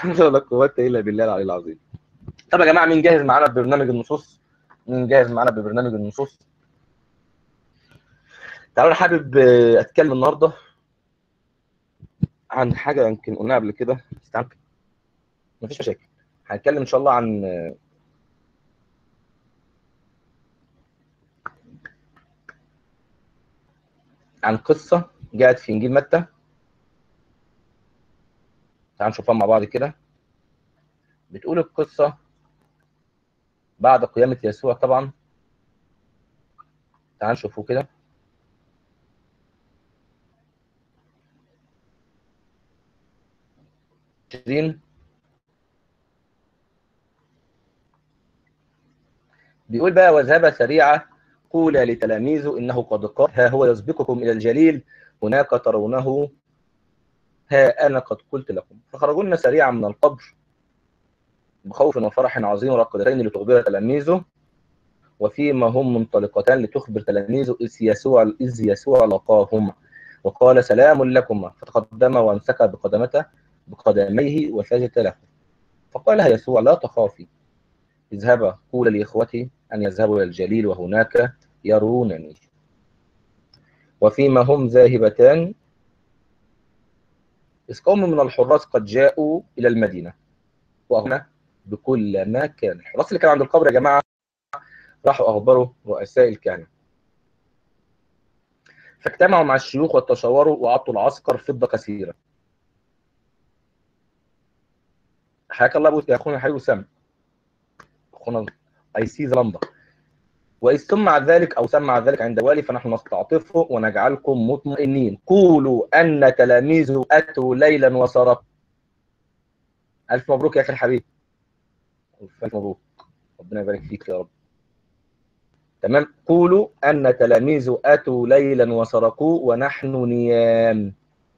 حول ولا قوة إلا بالله العلي العظيم. طب يا جماعة، مين جاهز معانا ببرنامج النصوص؟ مين جاهز معانا ببرنامج النصوص؟ تعالوا، أنا حابب أتكلم النهاردة عن حاجة يمكن قلناها قبل كده، بس مفيش مشاكل. هنتكلم إن شاء الله عن قصة جاءت في إنجيل متى. تعالوا نشوفها مع بعض كده. بتقول القصة بعد قيامة يسوع طبعا. تعالوا نشوفه كده. بيقول بقى: وذهب سريعا قول لتلاميذه إنه قد قال ها هو يسبقكم إلى الجليل، هناك ترونه ها أنا قد قلت لكم. فخرجنا سريعا من القبر بخوف وفرح عظيم راقدتين لتخبر تلاميذه، وفيما هم منطلقتان لتخبر تلاميذه إذ يسوع لقاهما وقال سلام لكما، فتقدم وامسك بقدميه وسجد له. فقال لها يسوع: لا تخافي، اذهبا قول لإخوتي أن يذهبوا إلى الجليل وهناك يرونني. وفيما هم ذاهبتان إذ قوم من الحراس قد جاءوا إلى المدينة وهنا بكل ما كان. الحراس اللي كانوا عند القبر يا جماعة راحوا أخبروا رؤساء الكهنة، فاجتمعوا مع الشيوخ وتشاوروا وأعطوا العسكر فضة كثيرة. حياك الله أبوك يا أخونا حي وسام، أخونا أي سي لمبة. وإذ سمع ذلك عند والي فنحن نستعطفه ونجعلكم مطمئنين. قولوا أن تلاميذه أتوا ليلا وسرقوا. ألف مبروك يا أخي الحبيب، ألف مبروك، ربنا يبارك فيك يا رب. تمام. قولوا أن تلاميذه أتوا ليلا وسرقوا ونحن نيام.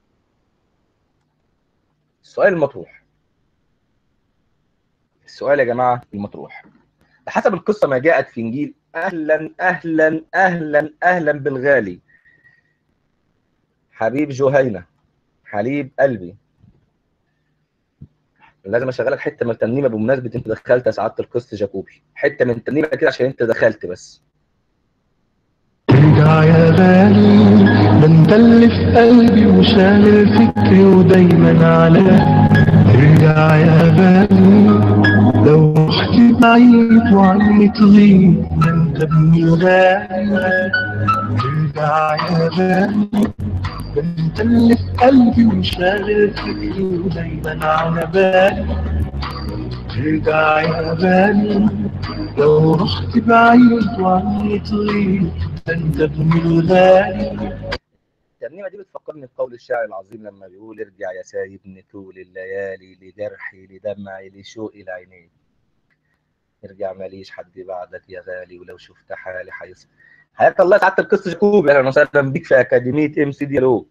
السؤال يا جماعة المطروح، بحسب القصة ما جاءت في إنجيل. أهلا أهلا أهلا أهلا بالغالي حبيب جهينة، حبيب قلبي. لازم اشغلك حته من الترنيمه بمناسبه انت دخلت يا سعاده القس جاكوبي، حته من الترنيمه كده عشان انت دخلت بس. ارجع يا غالي، ده انت اللي في قلبي وشامل فكري ودايما عليا. ارجع يا غالي، لو رحت بعيد وعني تغيب ده انت ابني الغالي. ارجع يا غالي، ده انت اللي في قلبي وشامل فكري ودايما على بالي. ارجع يا غالي، لو رحت بعيد وعني تغيب ده انت ابني الغالي. الترنيمه دي بتفكرني بقول الشاعر العظيم لما بيقول: ارجع يا سايبني طول الليالي لجرحي لدمعي لشوقي لعيني. ارجع ماليش حد بعدك يا غالي ولو شفت حالي حيص. حياك الله سعاده القس جاكوبي، اهلا وسهلا بيك في اكاديميه ام سي ديالوج.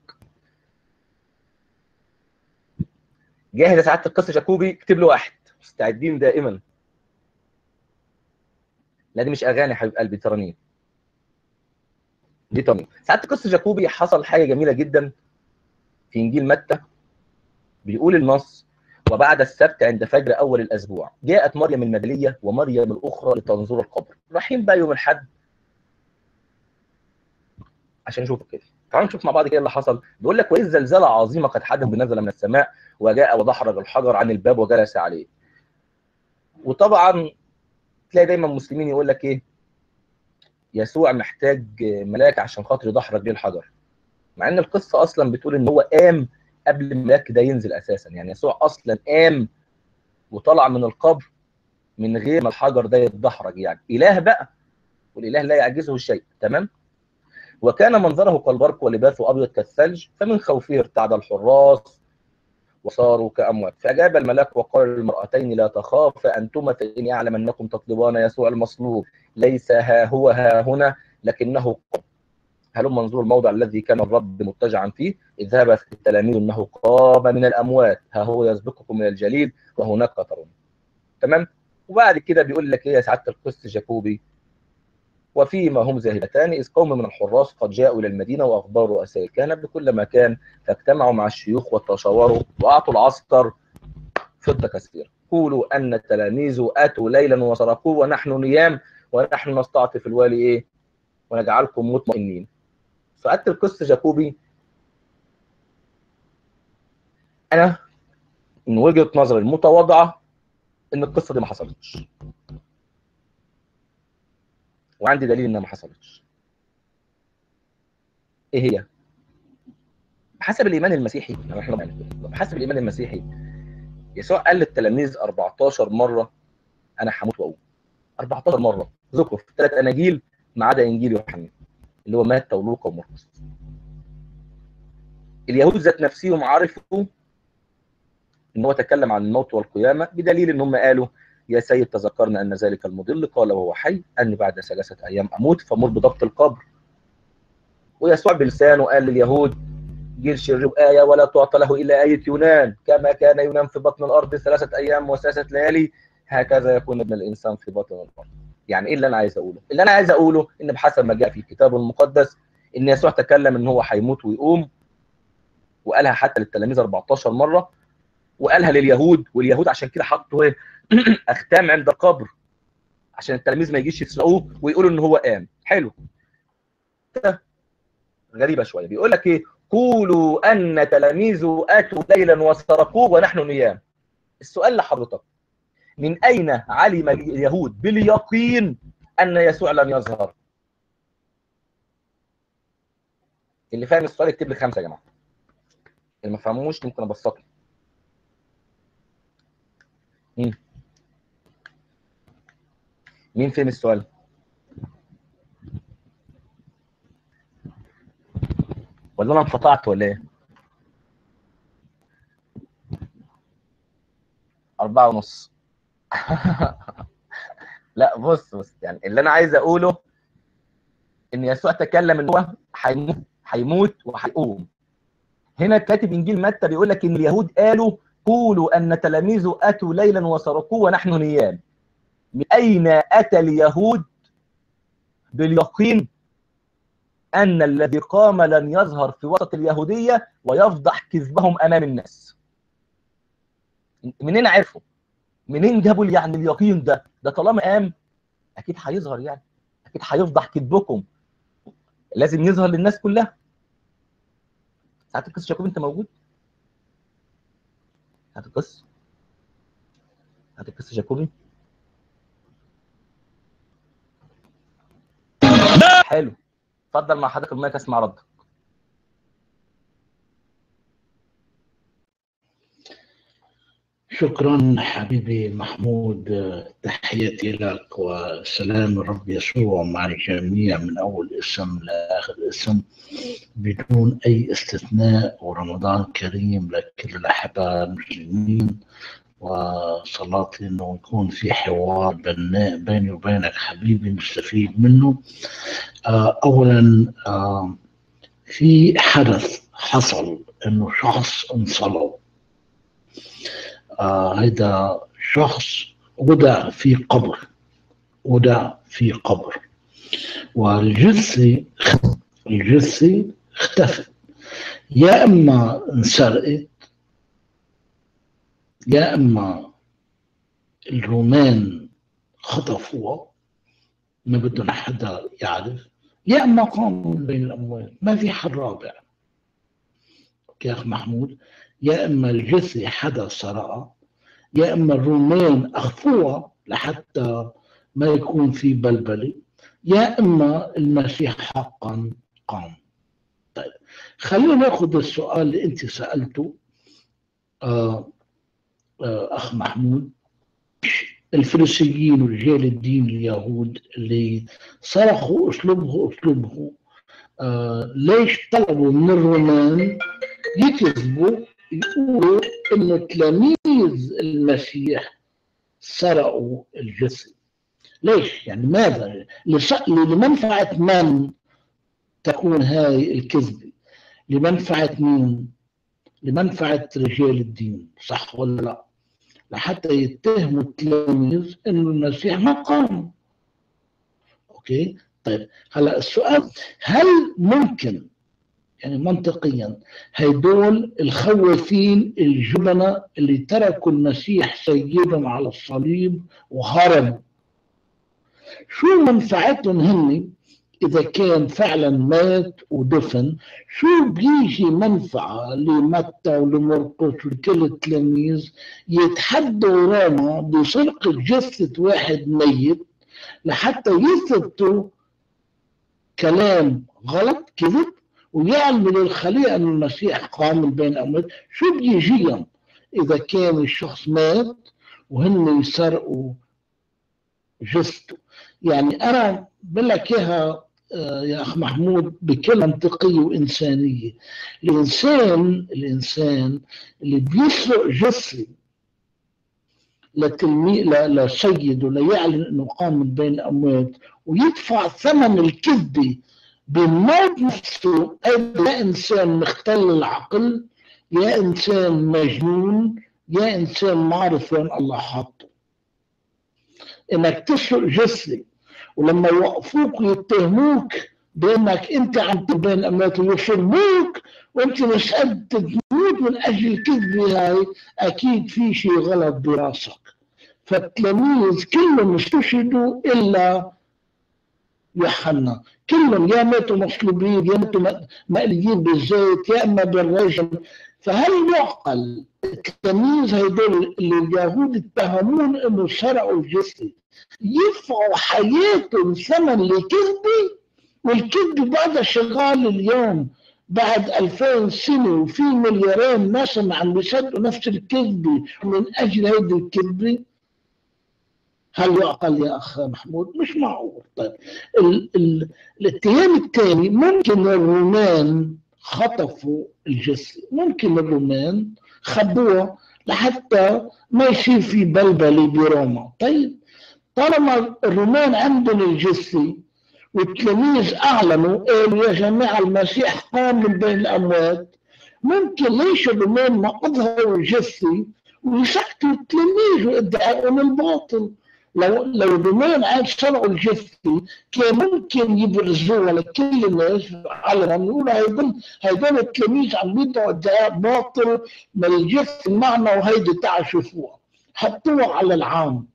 جاهز يا سعاده القس جاكوبي؟ اكتب له واحد، مستعدين دائما. لا دي مش اغاني يا حبيب قلبي، ترانيم. دي ترانيم. سعاده القس جاكوبي حصل حاجه جميله جدا في انجيل متى. بيقول النص: وبعد السبت عند فجر اول الاسبوع جاءت مريم المجدليه ومريم الاخرى لتنظر القبر. رايحين بقى يوم الاحد عشان نشوف كده. تعالوا نشوف مع بعض كده اللي حصل. بيقول لك: واذ زلزال عظيمه قد حدث بنزل من السماء وجاء ودحرج الحجر عن الباب وجلس عليه. وطبعا تلاقي دايما المسلمين يقول لك ايه؟ يسوع محتاج ملاك عشان خاطر يدحرج ليه الحجر، مع ان القصه اصلا بتقول ان هو قام قبل الملاك ده ينزل اساسا. يعني يسوع اصلا قام وطلع من القبر من غير ما الحجر ده يتدحرج. يعني اله بقى، والاله لا يعجزه شيء. تمام. وكان منظره كالبرق ولباسه ابيض كالثلج، فمن خوفه ارتعد الحراس وصاروا كاموات. فاجاب الملاك وقال للمرأتين: لا تخافا انتما، فاني اعلم انكم تطلبان يسوع المصلوب، ليس ها هو ها هنا لكنه قام. هلم منظور الموضع الذي كان الرب مضطجعا فيه. اذهب التلاميذ انه قام من الاموات، ها هو يسبقكم من الجليل وهناك ترون. تمام. وبعد كده بيقول لك ايه يا سعاده القس جاكوبي؟ وفيما هم ذاهبتان إذ قوم من الحراس قد جاءوا إلى المدينة وأخبروا رؤساء الكهنة بكل مكان، فاجتمعوا مع الشيوخ وتشاوروا وأعطوا العسكر فضة كثيرة. قولوا أن تلاميذه أتوا ليلا وسرقوه ونحن نيام ونحن نستعطف الوالي إيه؟ ونجعلكم مطمئنين. فقتل قصة جاكوبي أنا من وجهة نظري المتواضعة إن القصة دي ما حصلتش، وعندي دليل إنها ما حصلتش. إيه هي؟ بحسب الإيمان المسيحي، بحسب الإيمان المسيحي يسوع قال للتلاميذ 14 مرة أنا هموت وأقوم. 14 مرة ذكروا في 3 أناجيل ما عدا إنجيل يوحنا اللي هو متى ولوقا ومرقس. اليهود ذات نفسهم عرفوا ان هو تكلم عن الموت والقيامه بدليل ان هم قالوا يا سيد تذكرنا ان ذلك المضل قال وهو حي اني بعد 3 ايام اموت فمر بضبط القبر. ويسوع بلسانه قال لليهود جيل شرير آية ولا تعطى له إلا آية يونان، كما كان يونان في بطن الأرض 3 أيام و3 ليالي هكذا يكون ابن الإنسان في بطن الأرض. يعني إيه اللي أنا عايز أقوله؟ اللي أنا عايز أقوله إن بحسب ما جاء في الكتاب المقدس إن يسوع تكلم إن هو هيموت ويقوم، وقالها حتى للتلاميذ 14 مرة، وقالها لليهود، واليهود عشان كده حطوا ايه اختام عند القبر عشان التلاميذ ما يجيش يسرقوه ويقولوا ان هو قام. حلو. غريبه شويه، بيقول لك ايه؟ قولوا ان تلاميذه اتوا ليلا وسرقوه ونحن نيام. السؤال لحضرتك، من اين علم اليهود باليقين ان يسوع لم يظهر؟ اللي فاهم السؤال يكتب لي 5 يا جماعه، اللي ما فهموش ممكن ابسطه. مين فهم السؤال؟ ولا انا انقطعت ولا ايه؟ 4:30. لا بص يعني اللي انا عايز اقوله ان يسوع تكلم ان هو هيموت وهيقوم. هنا كاتب انجيل متى بيقول لك ان اليهود قالوا قولوا ان تلاميذه اتوا ليلا وسرقوه ونحن نيام. من اين اتى اليهود باليقين ان الذي قام لن يظهر في وسط اليهوديه ويفضح كذبهم امام الناس؟ منين عرفوا؟ منين جابوا يعني اليقين ده؟ ده طالما قام اكيد هيظهر، يعني اكيد هيفضح كذبكم، لازم يظهر للناس كلها. ساعات القصه جاكوب انت موجود؟ هات القصه، هات القصه جاكوبي. حلو، اتفضل مع حضرتك المايك اسمع ردك. شكرا حبيبي محمود، تحياتي لك وسلام الرب يسوع مع الجميع من أول اسم لآخر اسم بدون أي استثناء، ورمضان كريم لكل الأحباء المسلمين، وصلاتي أنه يكون في حوار بيني وبينك حبيبي نستفيد منه. أولا في حدث حصل أنه شخص انصلب. هذا شخص وضع في قبر، والجثة اختفت، يا إما انسرقت يا إما الرومان خطفوها ما بدهم حدا يعرف، يا إما قاموا من بين الأموات. ما في حل رابع يا أخ محمود. يا إما الجثة حدا سرقها، يا إما الرومان أخفوها لحتى ما يكون في بلبلة، يا إما المسيح حقا قام. طيب خلينا ناخذ السؤال اللي أنت سألته أخ محمود. الفريسيين ورجال الدين اليهود اللي صرخوا اطلبه ليش طلبوا من الرومان يكذبوا يقولوا إن تلاميذ المسيح سرقوا الجسد؟ ليش؟ يعني ماذا؟ لمنفعة من تكون هاي الكذبة؟ لمنفعة مين؟ لمنفعة رجال الدين، صح ولا لا؟ لحتى يتهموا التلاميذ إنه المسيح ما قام. أوكي؟ طيب هلا السؤال، هل ممكن يعني منطقيا هيدول الخوافين الجبنة اللي تركوا المسيح سيدهم على الصليب وهربوا، شو منفعتهم هن إذا كان فعلا مات ودفن؟ شو بيجي منفعة لمتى ولمرقس ولكل التلاميذ يتحدوا روما بسرقة جثة واحد ميت لحتى يثبتوا كلام غلط كذب ويعلموا للخليقة أن المسيح قام من بين الأموات؟ شو بيجيهم إذا كان الشخص مات وهن يسرقوا جثته؟ يعني أنا بقول لك إياها يا أخ محمود بكل منطقية وإنسانية. الإنسان اللي بيسرق جثة لسيده ليعلن أنه قام من بين الأموات ويدفع ثمن الكذبة بالموت نفسه، يا إنسان مختل العقل، يا إنسان مجنون، يا إنسان ما عرف وين الله حاطه. إنك تسرق جثة ولما يوقفوك ويتهموك بانك انت عم بين الاموات ويصلبوك وانت مش قد تموت من اجل الكذبه هاي، اكيد في شيء غلط براسك. فالتلاميذ كلهم استشهدوا الا يوحنا، كلهم يا ماتوا مصلوبين يا ماتوا مقليين بالزيت يا اما بالرجم. فهل يعقل التلاميذ هيدول اللي اليهود اتهمون انه سرقوا الجثه يدفعوا حياتهم ثمن لكذبه؟ والكذب بعدها شغال اليوم بعد 2000 سنه وفي مليارين ناس عم بيصدقوا نفس الكذبه من اجل هذه الكذبه. هل يعقل يا اخ محمود؟ مش معقول. طيب الاتهام الثاني، ممكن الرومان خطفوا الجثه، ممكن الرومان خبوها لحتى ما يصير في بلبله بروما. طيب طالما الرومان عندهم الجثه والتلاميذ اعلنوا قالوا يا جماعه المسيح قام من بين الاموات، ممكن ليش الرومان ما اظهروا الجثه ويسكتوا التلاميذ وادعائهم الباطل؟ لو الرومان عاد سرقوا الجثه كان ممكن يبرزوها لكل الناس علنا يقولوا هيدول التلاميذ عم يدعوا ادعاء باطل من الجثه معنا وهيدي تعالوا شوفوها، حطوها على العام.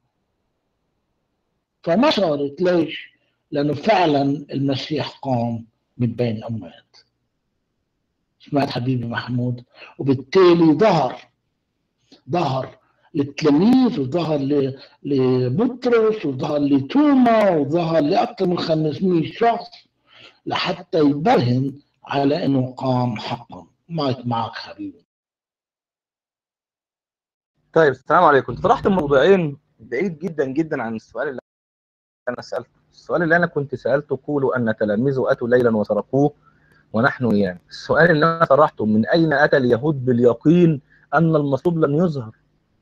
فما صارت. ليش؟ لأنه فعلا المسيح قام من بين الأموات. سمعت حبيبي محمود؟ وبالتالي ظهر للتلاميذ وظهر لبطرس وظهر لتوما وظهر لأكثر من 500 شخص لحتى يبرهن على أنه قام حقا. معك حبيبي. طيب السلام عليكم. طرحت موضوعين بعيد جدا جدا عن السؤال اللي انا سالته. السؤال اللي انا كنت سالته قولوا ان تلاميذه اتوا ليلا وسرقوه ونحن ايام. السؤال اللي انا طرحته من اين اتى اليهود باليقين ان المصلوب لن يظهر؟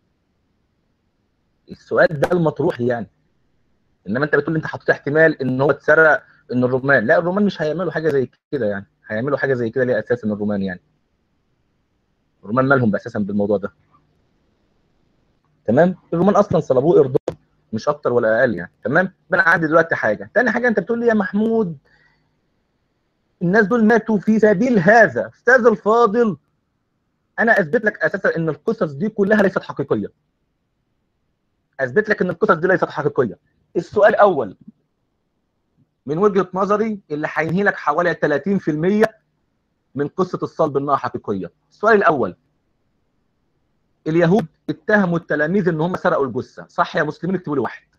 السؤال ده المطروح يعني. انما انت بتقول انت حطيت احتمال ان هو اتسرق، ان الرومان، لا الرومان مش هيعملوا حاجه زي كده يعني. هيعملوا حاجه زي كده ليه اساسا الرومان يعني؟ الرومان مالهم اساسا بالموضوع ده؟ تمام؟ الرومان اصلا صلبوه ارضهم مش اكتر ولا اقل يعني. تمام؟ انا عندي دلوقتي حاجه تاني. حاجه انت بتقول لي يا محمود الناس دول ماتوا في سبيل هذا. استاذ الفاضل انا اثبت لك اساسا ان القصص دي كلها ليست حقيقيه. اثبت لك ان القصص دي ليست حقيقيه. السؤال الاول من وجهه نظري اللي هينهي لك حوالي 30% من قصه الصلب انها حقيقيه. السؤال الاول، اليهود اتهموا التلاميذ ان هم سرقوا الجثه، صح يا مسلمين؟ اكتبوا لي واحد.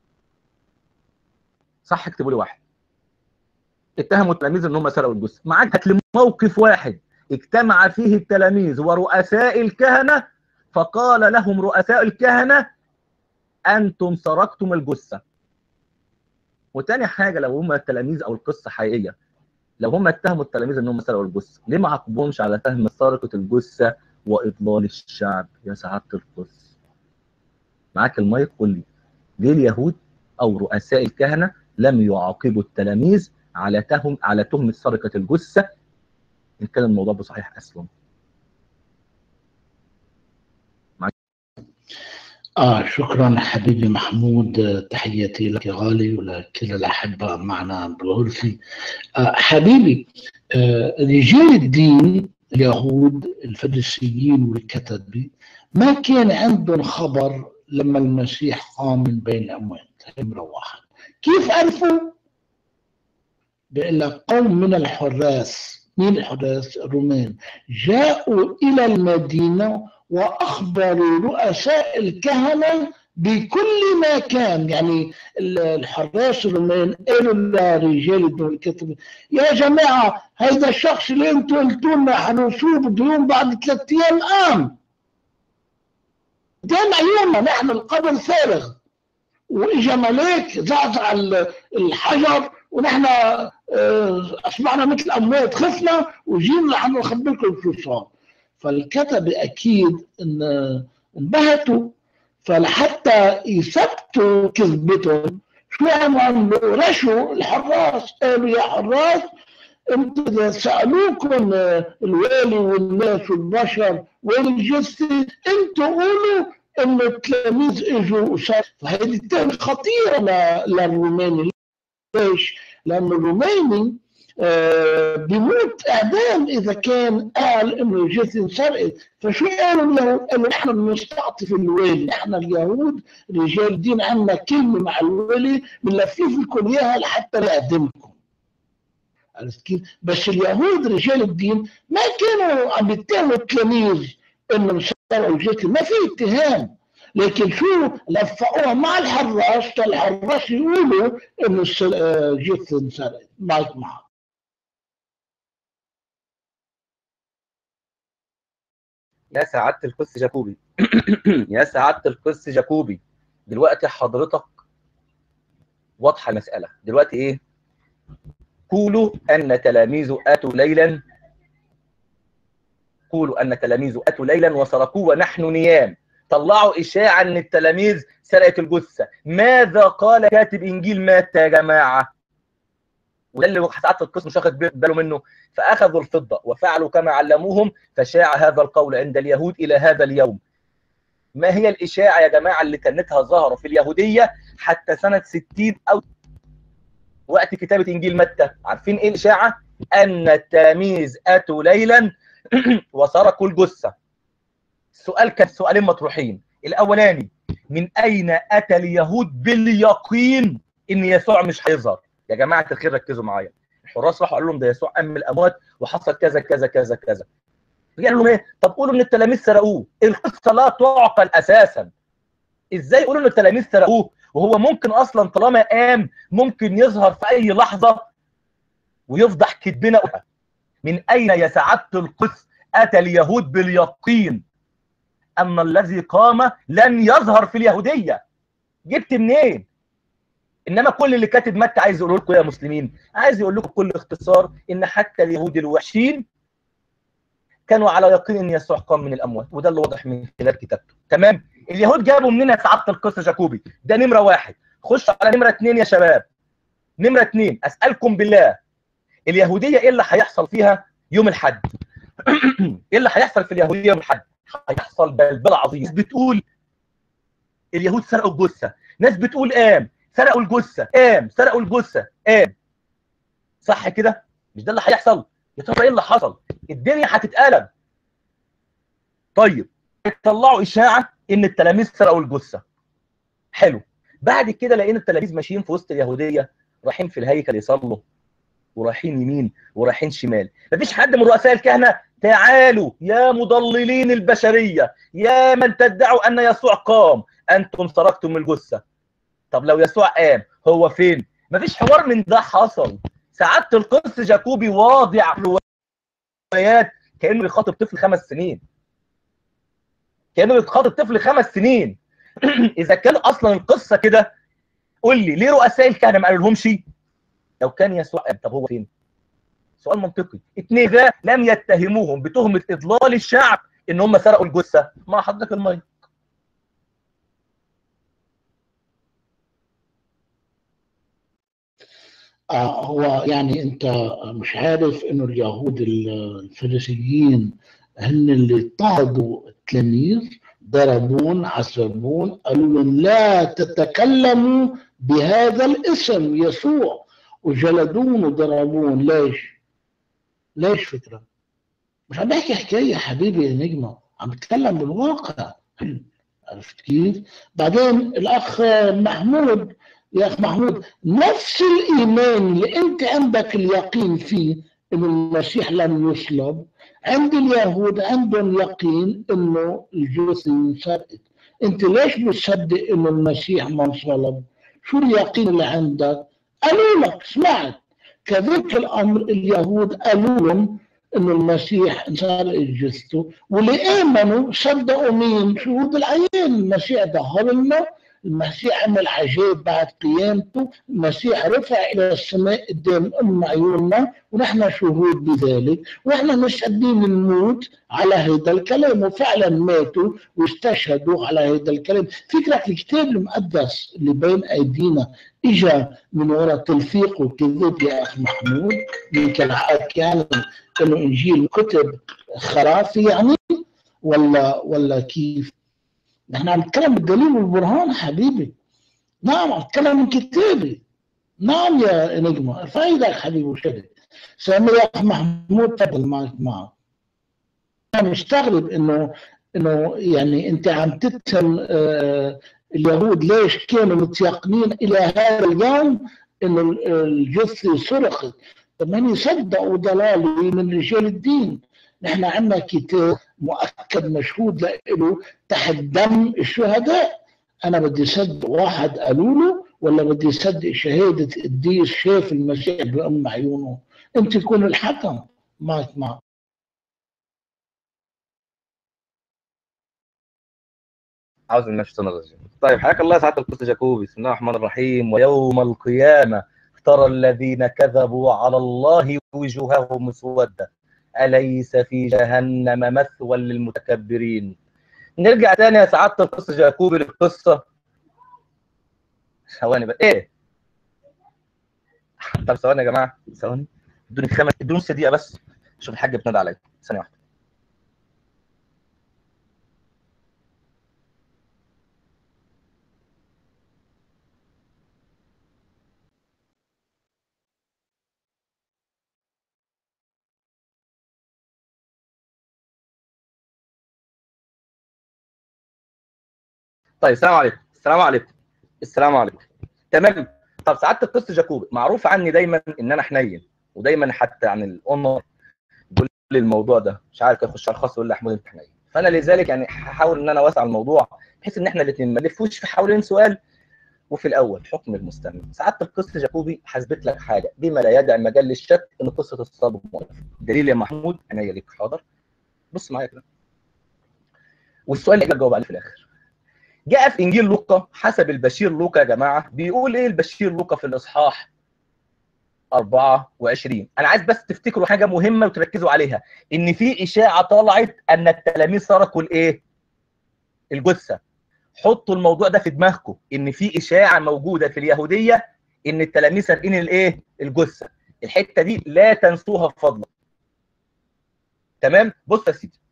صح، اكتبوا لي واحد. اتهموا التلاميذ ان هم سرقوا الجثه. معاك هات لي موقف واحد اجتمع فيه التلاميذ ورؤساء الكهنه فقال لهم رؤساء الكهنه انتم سرقتم الجثه. وتاني حاجه، لو هم التلاميذ او القصه حقيقيه، لو هم اتهموا التلاميذ ان هم سرقوا الجثه، ليه ما عاقبهمش على فهم سرقه الجثه واضلال الشعب يا سعاده القس؟ معاك المايك، قول لي ليه اليهود او رؤساء الكهنه لم يعاقبوا التلاميذ على تهمه سرقه الجثه ان كان الموضوع بصحيح اصلا؟ شكرا حبيبي محمود، تحياتي لك يا غالي ولكل الأحبة معنا بالغرفة. حبيبي، رجال الدين اليهود الفريسيين والكتبة ما كان عندهم خبر لما المسيح قام من بين الأموات. نمرة واحد، كيف عرفوا؟ بيقول لك قوم من الحراس. مين الحراس؟ الرومان. جاءوا إلى المدينة وأخبروا رؤساء الكهنة بكل ما كان. يعني الحراس الرومان قالوا لرجال الدين الكتبة: يا جماعة، هذا الشخص اللي انتم قلتوا لنا حنوصوه بده يوم بعد 3 أيام قام قدام عيوننا، نحن القبر فارغ، واجا ملاك زعزع الحجر ونحن اصبحنا مثل اموات، خفنا وجينا لحد نخبركم شو صار. فالكتبة اكيد انبهتوا، فلحتى يثبتوا كذبتهم شو عملوا؟ رشوا الحراس، قالوا: يا حراس، انتم اذا سالوكم الوالي والناس والبشر وين الجثه، انتم قولوا انه التلاميذ اجوا وصار. فهذه التهمه خطيره للروماني. ليش؟ لانه الروماني بيموت اعدام اذا كان قال انه الجثه انسرقت. فشو قالوا اليهود؟ قالوا: نحن بنستعطف الوالي، نحن اليهود رجال الدين عندنا كلمه مع الوالي بنلفف لكم اياها لحتى نقدمكم. عرفت كيف؟ بس اليهود رجال الدين ما كانوا عم يتهموا التلاميذ انهم سرقوا الجثه، ما في اتهام. لكن شو لفقوها مع الحراس، الحراس يقولوا انه الجثه انسرقت. معك معك. يا سعادة القس جاكوبي يا سعادة القس جاكوبي، دلوقتي حضرتك واضحة المسألة. دلوقتي ايه؟ قولوا أن تلاميذ أتوا ليلا، قولوا أن تلاميذ أتوا ليلا وسرقوه ونحن نيام. طلعوا إشاعة أن التلاميذ سرقت الجثة. ماذا قال كاتب إنجيل متى يا جماعة؟ وده اللي سعادة القس مش واخد باله منه. فأخذوا الفضة وفعلوا كما علموهم، فشاع هذا القول عند اليهود إلى هذا اليوم. ما هي الإشاعة يا جماعة اللي كانتها ظاهرة في اليهودية حتى سنة 60 أو وقت كتابة إنجيل متى؟ عارفين إيه الإشاعة؟ أن التلاميذ أتوا ليلا وسرقوا الجثة. السؤال كان سؤالين مطروحين. الأولاني: من أين أتى اليهود باليقين إن يسوع مش هيظهر؟ يا جماعة الخير ركزوا معايا. الحراس راحوا قالوا لهم: ده يسوع قام من الأموات وحصل كذا كذا كذا كذا. قالوا لهم إيه؟ طب قولوا إن التلاميذ سرقوه. القصة لا تعقل أساسا. إزاي يقولوا إن التلاميذ سرقوه وهو ممكن أصلا طالما قام ممكن يظهر في أي لحظة ويفضح كذبنا؟ من أين يا سعادة القس أتى اليهود باليقين أن الذي قام لن يظهر في اليهودية؟ جبت منين؟ إنما كل اللي كاتب متى عايز يقول لكم يا مسلمين، عايز يقول لكم بكل اختصار إن حتى اليهود الوحشين كانوا على يقين إن يسوع قام من الأموات، وده اللي واضح من خلال كتابته. تمام؟ اليهود جابوا منين يا سعادة القس جاكوبي؟ ده نمرة واحد. خش على نمرة 2 يا شباب. نمرة 2: أسألكم بالله، اليهودية إيه اللي هيحصل فيها يوم الحد؟ إيه اللي هيحصل في اليهودية يوم الحد؟ هيحصل بلبلة عظيمة. ناس بتقول اليهود سرقوا الجثة، ناس بتقول قام سرقوا الجثة، قام سرقوا الجثة، قام. صح كده؟ مش ده اللي هيحصل؟ يا ترى ايه اللي حصل؟ الدنيا هتتقلب. طيب طلعوا اشاعه ان التلاميذ سرقوا الجثه. حلو. بعد كده لقينا التلاميذ ماشيين في وسط اليهوديه، رايحين في الهيكل يصلوا ورايحين يمين ورايحين شمال. مفيش حد من رؤساء الكهنه: تعالوا يا مضللين البشريه، يا من تدعوا ان يسوع قام، انتم سرقتم الجثه. طب لو يسوع قام هو فين؟ مفيش حوار من ده حصل. سعادة القس جاكوبي واضع روايات كأنه بيخاطب طفل 5 سنين. كأنه بيخاطب طفل 5 سنين. إذا كان أصلا القصة كده، قول لي ليه رؤساء الكهنة ما قالولهمش لو كان يسوع قام؟ طب هو فين؟ سؤال منطقي. 2: إذا لم يتهموهم بتهمة إضلال الشعب إن هم سرقوا الجثة. مع حضرتك المايك. هو يعني انت مش عارف انه اليهود الفريسيين هن اللي اضطهدوا التلاميذ ضربون، عصبون، قالوا لهم لا تتكلموا بهذا الاسم يسوع، وجلدون وضربون. ليش فكرة؟ مش عم بحكي حكاية حبيبي يا نجمة، عم بتكلم بالواقع. عرفت كيف؟ بعدين الأخ محمود، يا أخ محمود، نفس الإيمان اللي أنت عندك اليقين فيه إنه المسيح لم يصلب، عند اليهود عندهم يقين إنه الجثة انسرقت. أنت ليش بتصدق إنه المسيح ما انصلب؟ شو اليقين اللي عندك؟ قالوا لك، سمعت كذلك الأمر اليهود قالوا لهم انه المسيح انسرق جثته، واللي امنوا صدقوا مين؟ شهود العيان. المسيح ظهر لنا، المسيح عمل عجائب بعد قيامته، المسيح رفع الى السماء قدام عيوننا، ونحن شهود بذلك، ونحن مستعدين نموت على هذا الكلام، وفعلا ماتوا واستشهدوا على هذا الكلام. فكرة الكتاب المقدس اللي بين ايدينا اجى من وراء تلفيق وكذب يا اخ محمود، يمكن كان انه انجيل كتب خرافي يعني، ولا كيف؟ نحن عم نتكلم بالدليل والبرهان حبيبي. نعم عم نتكلم من كتابي. نعم يا نجمة، ارفع ايدك حبيبي وشدد. سامي يا اخ محمود، تفضل معك. انا مستغرب انه يعني انت عم تتهم اليهود ليش كانوا متيقنين الى هذا اليوم انه الجثه سرقت. طب من يصدقوا ضلالي من رجال الدين؟ نحن عندنا كتاب مؤكد مشهود له تحت دم الشهداء. انا بدي اصدق واحد قالوا له، ولا بدي اصدق شهاده قديس شاف المسيح بأم عيونه؟ انت تكون الحكم. معك. عاوز من الشيطان الرجيم. طيب حياك الله يا سعاده القس جاكوبي. بسم الله الرحمن الرحيم. ويوم القيامه ترى الذين كذبوا على الله وجوههم مسوده اليس في جهنم مثوى للمتكبرين. نرجع تاني يا سعاده القس جاكوبي للقصه. ثواني بقى ايه؟ طب ثواني يا جماعه، ثواني، ادوني نص دقيقه بس. شوف الحاج بتنادى عليا، ثانيه واحده. طيب السلام عليكم. السلام عليكم. تمام. طب سعاده القس جاكوبي، معروف عني دايما ان انا حنين، ودايما حتى عن الاونر بيقول لي الموضوع ده مش عارف يخش على الخاص يقول لي احمد انت حنين. فانا لذلك يعني هحاول ان انا اوسع الموضوع بحيث ان احنا الاثنين ما نلفوش في حوالين سؤال. وفي الاول حكم المستمع. سعاده القس جاكوبي هثبت لك حاجه بما لا يدع مجال للشك ان قصه الصلب موقف. دليل يا محمود؟ عينيا ليك، حاضر. بص معايا كده، والسؤال اللي جاوب عليه في الاخر. جاء في انجيل لوقا حسب البشير لوقا يا جماعه، بيقول ايه البشير لوقا في الاصحاح 24. انا عايز بس تفتكروا حاجه مهمه وتركزوا عليها، ان في اشاعه طلعت ان التلاميذ سرقوا الايه؟ الجثه. حطوا الموضوع ده في دماغكم، ان في اشاعه موجوده في اليهوديه ان التلاميذ سارقين الايه؟ الجثه. الحته دي لا تنسوها بفضل. تمام؟ بص يا سيدي،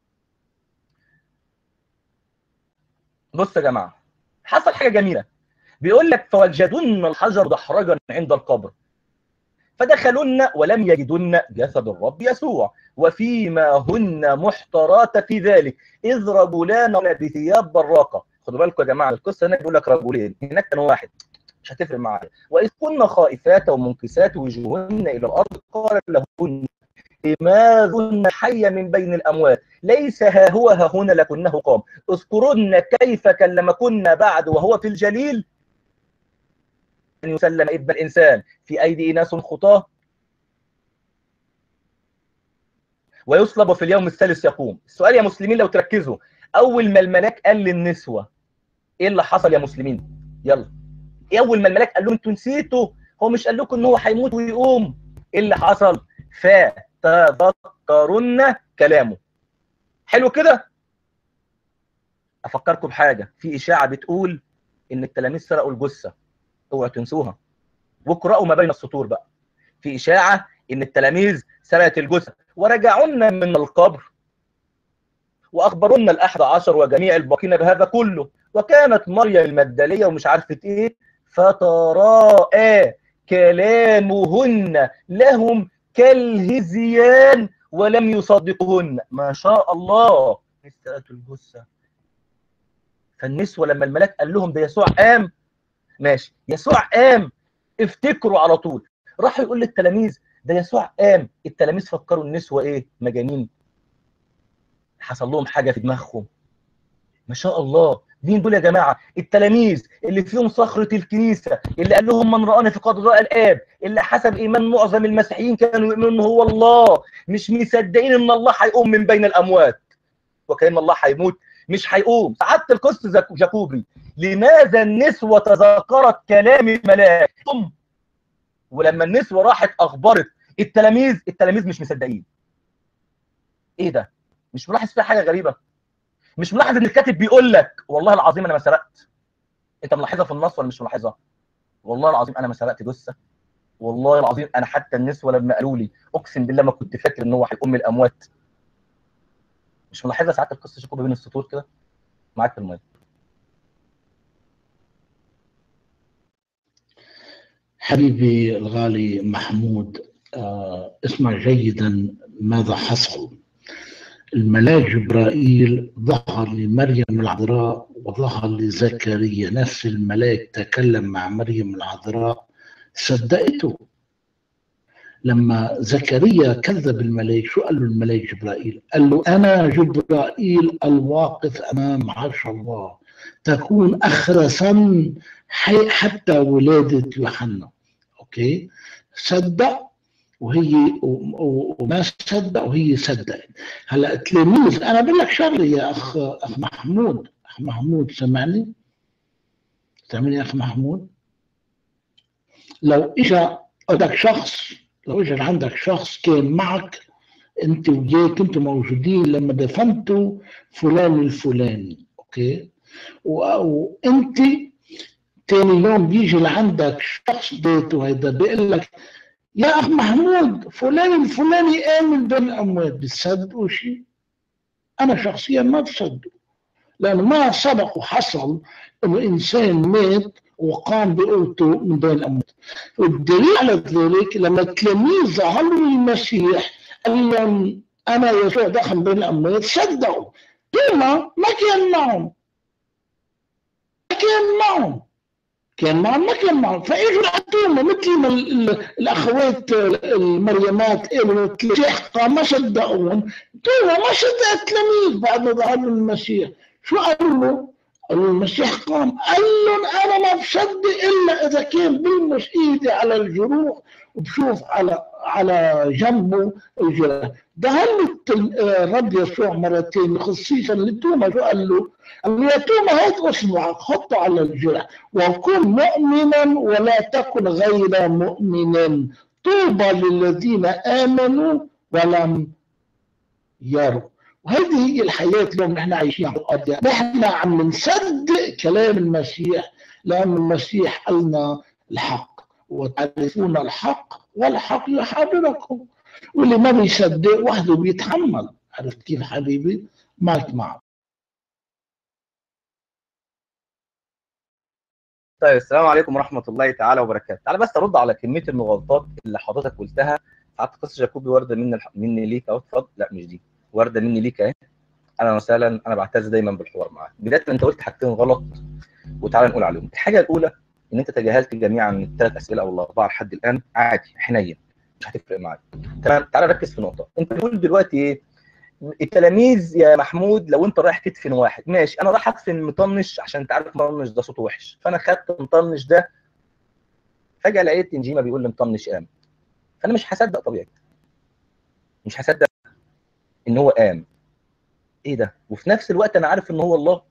بص يا جماعه، حصل حاجه جميله. بيقول لك فوجدن الحجر دحرجا عند القبر فدخلن ولم يجدن جسد الرب يسوع وفيما هن محترات في ذلك اذ رجلان بثياب براقه. خدوا بالكم يا جماعه، القصه هنا بيقول لك رجلين، هناك كان واحد، مش هتفرق معايا. واذ كن خائفات ومنكسات وجوههن الى الارض قال لهن لماذن حي من بين الاموات ليس ها هو ها هنا لكنه قام. اذكرن كيف كلمكن بعد وهو في الجليل ان يسلم ابن الانسان في ايدي اناس خطاه ويصلب في اليوم الثالث يقوم. السؤال يا مسلمين لو تركزوا، اول ما الملاك قال للنسوه ايه اللي حصل يا مسلمين؟ يلا، اول ما الملاك قال لهم انتوا نسيتوا، هو مش قال لكم ان هو هيموت ويقوم؟ ايه اللي حصل؟ فتذكرن كلامه. حلو كده. افكركم بحاجه، في اشاعه بتقول ان التلاميذ سرقوا الجثه، اوعوا تنسوها واقرأوا ما بين السطور بقى. في اشاعه ان التلاميذ سرقت الجثه ورجعونا من القبر واخبرونا ال11 وجميع الباقين بهذا كله. وكانت مريم المجدليه ومش عارفه ايه، فتراءى كلامهن لهم كالهزيان ولم يصدقهن. ما شاء الله. استلقوا الجثه. فالنسوه لما الملاك قال لهم ده يسوع قام، ماشي يسوع قام، افتكروا على طول. راح يقول للتلاميذ ده يسوع قام. التلاميذ فكروا النسوه ايه؟ مجانين. حصل لهم حاجه في دماغهم. ما شاء الله. مين دول يا جماعه؟ التلاميذ اللي فيهم صخره الكنيسه، اللي قال لهم من رآني فقد رأى الآب، اللي حسب ايمان معظم المسيحيين كانوا يؤمنوا ان هو الله، مش مصدقين ان الله هيقوم من بين الاموات، وكأن الله هيموت مش هيقوم. سعادة القس جاكوبي، لماذا النسوة تذكرت كلام الملاك؟ ولما النسوة راحت أخبرت التلاميذ مش مصدقين. إيه ده؟ مش ملاحظ فيها حاجة غريبة؟ مش ملاحظ إن الكاتب بيقول لك والله العظيم أنا ما سرقت؟ أنت ملاحظها في النص ولا مش ملاحظها؟ والله العظيم أنا ما سرقت جثة. والله العظيم أنا حتى النسوة لما قالوا لي أقسم بالله ما كنت فاكر إن هو هيقوم من الأموات. مش ملاحظها ساعات القصة جاكوبي بين السطور كده؟ معاك المايك. حبيبي الغالي محمود، اسمع جيدا ماذا حصل. الملاك جبرائيل ظهر لمريم العذراء وظهر لزكريا، نفس الملاك تكلم مع مريم العذراء صدقته. لما زكريا كذب الملاك، شو قال له الملاك جبرائيل؟ قال له أنا جبرائيل الواقف أمام عرش الله، تكون أخرسا حتى ولادة يوحنا. أوكي، صدق وهي وما صدق وهي صدقت. هلا التلاميذ، انا بقول لك شغله يا اخ محمود. اخ محمود سمعني يا اخ محمود. لو اجى عندك شخص، عندك شخص كان معك انت وياه، كنتوا موجودين لما دفنتوا فلان الفلاني، اوكي، وانت تاني يوم بيجي لعندك شخص بيته هيدا بيقول لك يا اخ محمود فلان الفلاني قام من بين الاموات، بتصدقوا شيء؟ انا شخصيا ما بصدق، لانه ما سبق وحصل انه انسان مات وقام بقوته من بين الاموات. والدليل على ذلك لما التلاميذ ظهروا للمسيح قال لهم انا يسوع دخل من بين الاموات، صدقوا. توما ما كان معهم، ما كان معهم، فاجوا لعتوما مثل ما الاخوات المريمات قالوا المسيح ما صدقون. توما ما صدق التلاميذ بعد ما ظهر المسيح. شو قالوا له؟ قالوا المسيح قام. قال لهم انا ما بصدق الا اذا كان بلمس ايدي على الجروح وبشوف على جنبه الجرح. دهلت الرب يسوع مرتين خصيصا لتوما. شو قال له؟ قال له يا توما هات اصبعك حطه على الجرح وكن مؤمنا ولا تكن غير مؤمن. طوبى للذين امنوا ولم يروا. وهذه هي الحياه اليوم نحن عايشين على الارض. نحن عم نصدق كلام المسيح لان المسيح قالنا الحق، وتعرفون الحق والحق يحرركم. واللي ما بيصدق وحده بيتحمل. عرفت كيف حبيبي؟ معك. طيب السلام عليكم ورحمه الله تعالى وبركاته. تعالى بس ارد على كميه المغالطات اللي حضرتك قلتها. ساعات قصه جاكوبي ورده مني ليك اهو. اتفضل. لا مش دي، ورده مني ليك اهي. اهلا وسهلا. انا بعتز دايما بالحوار معاك. بدايه انت قلت حاجتين غلط وتعالى نقول عليهم. الحاجه الاولى ان انت تجاهلت جميعا من الثلاث اسئله او الاربعه لحد الان. عادي، حنين، مش هتفرق معاك. تمام. تعالى ركز في نقطه. انت بتقول دلوقتي ايه؟ التلاميذ يا محمود لو انت رايح تدفن واحد، ماشي، انا رايح ادفن مطنش عشان انت عارف مطنش ده صوته وحش، فانا خدت مطنش ده، فجاه لقيت انجيما بيقول لي مطنش قام، فانا مش هصدق طبيعي، مش هصدق ان هو قام. ايه ده؟ وفي نفس الوقت انا عارف ان هو الله.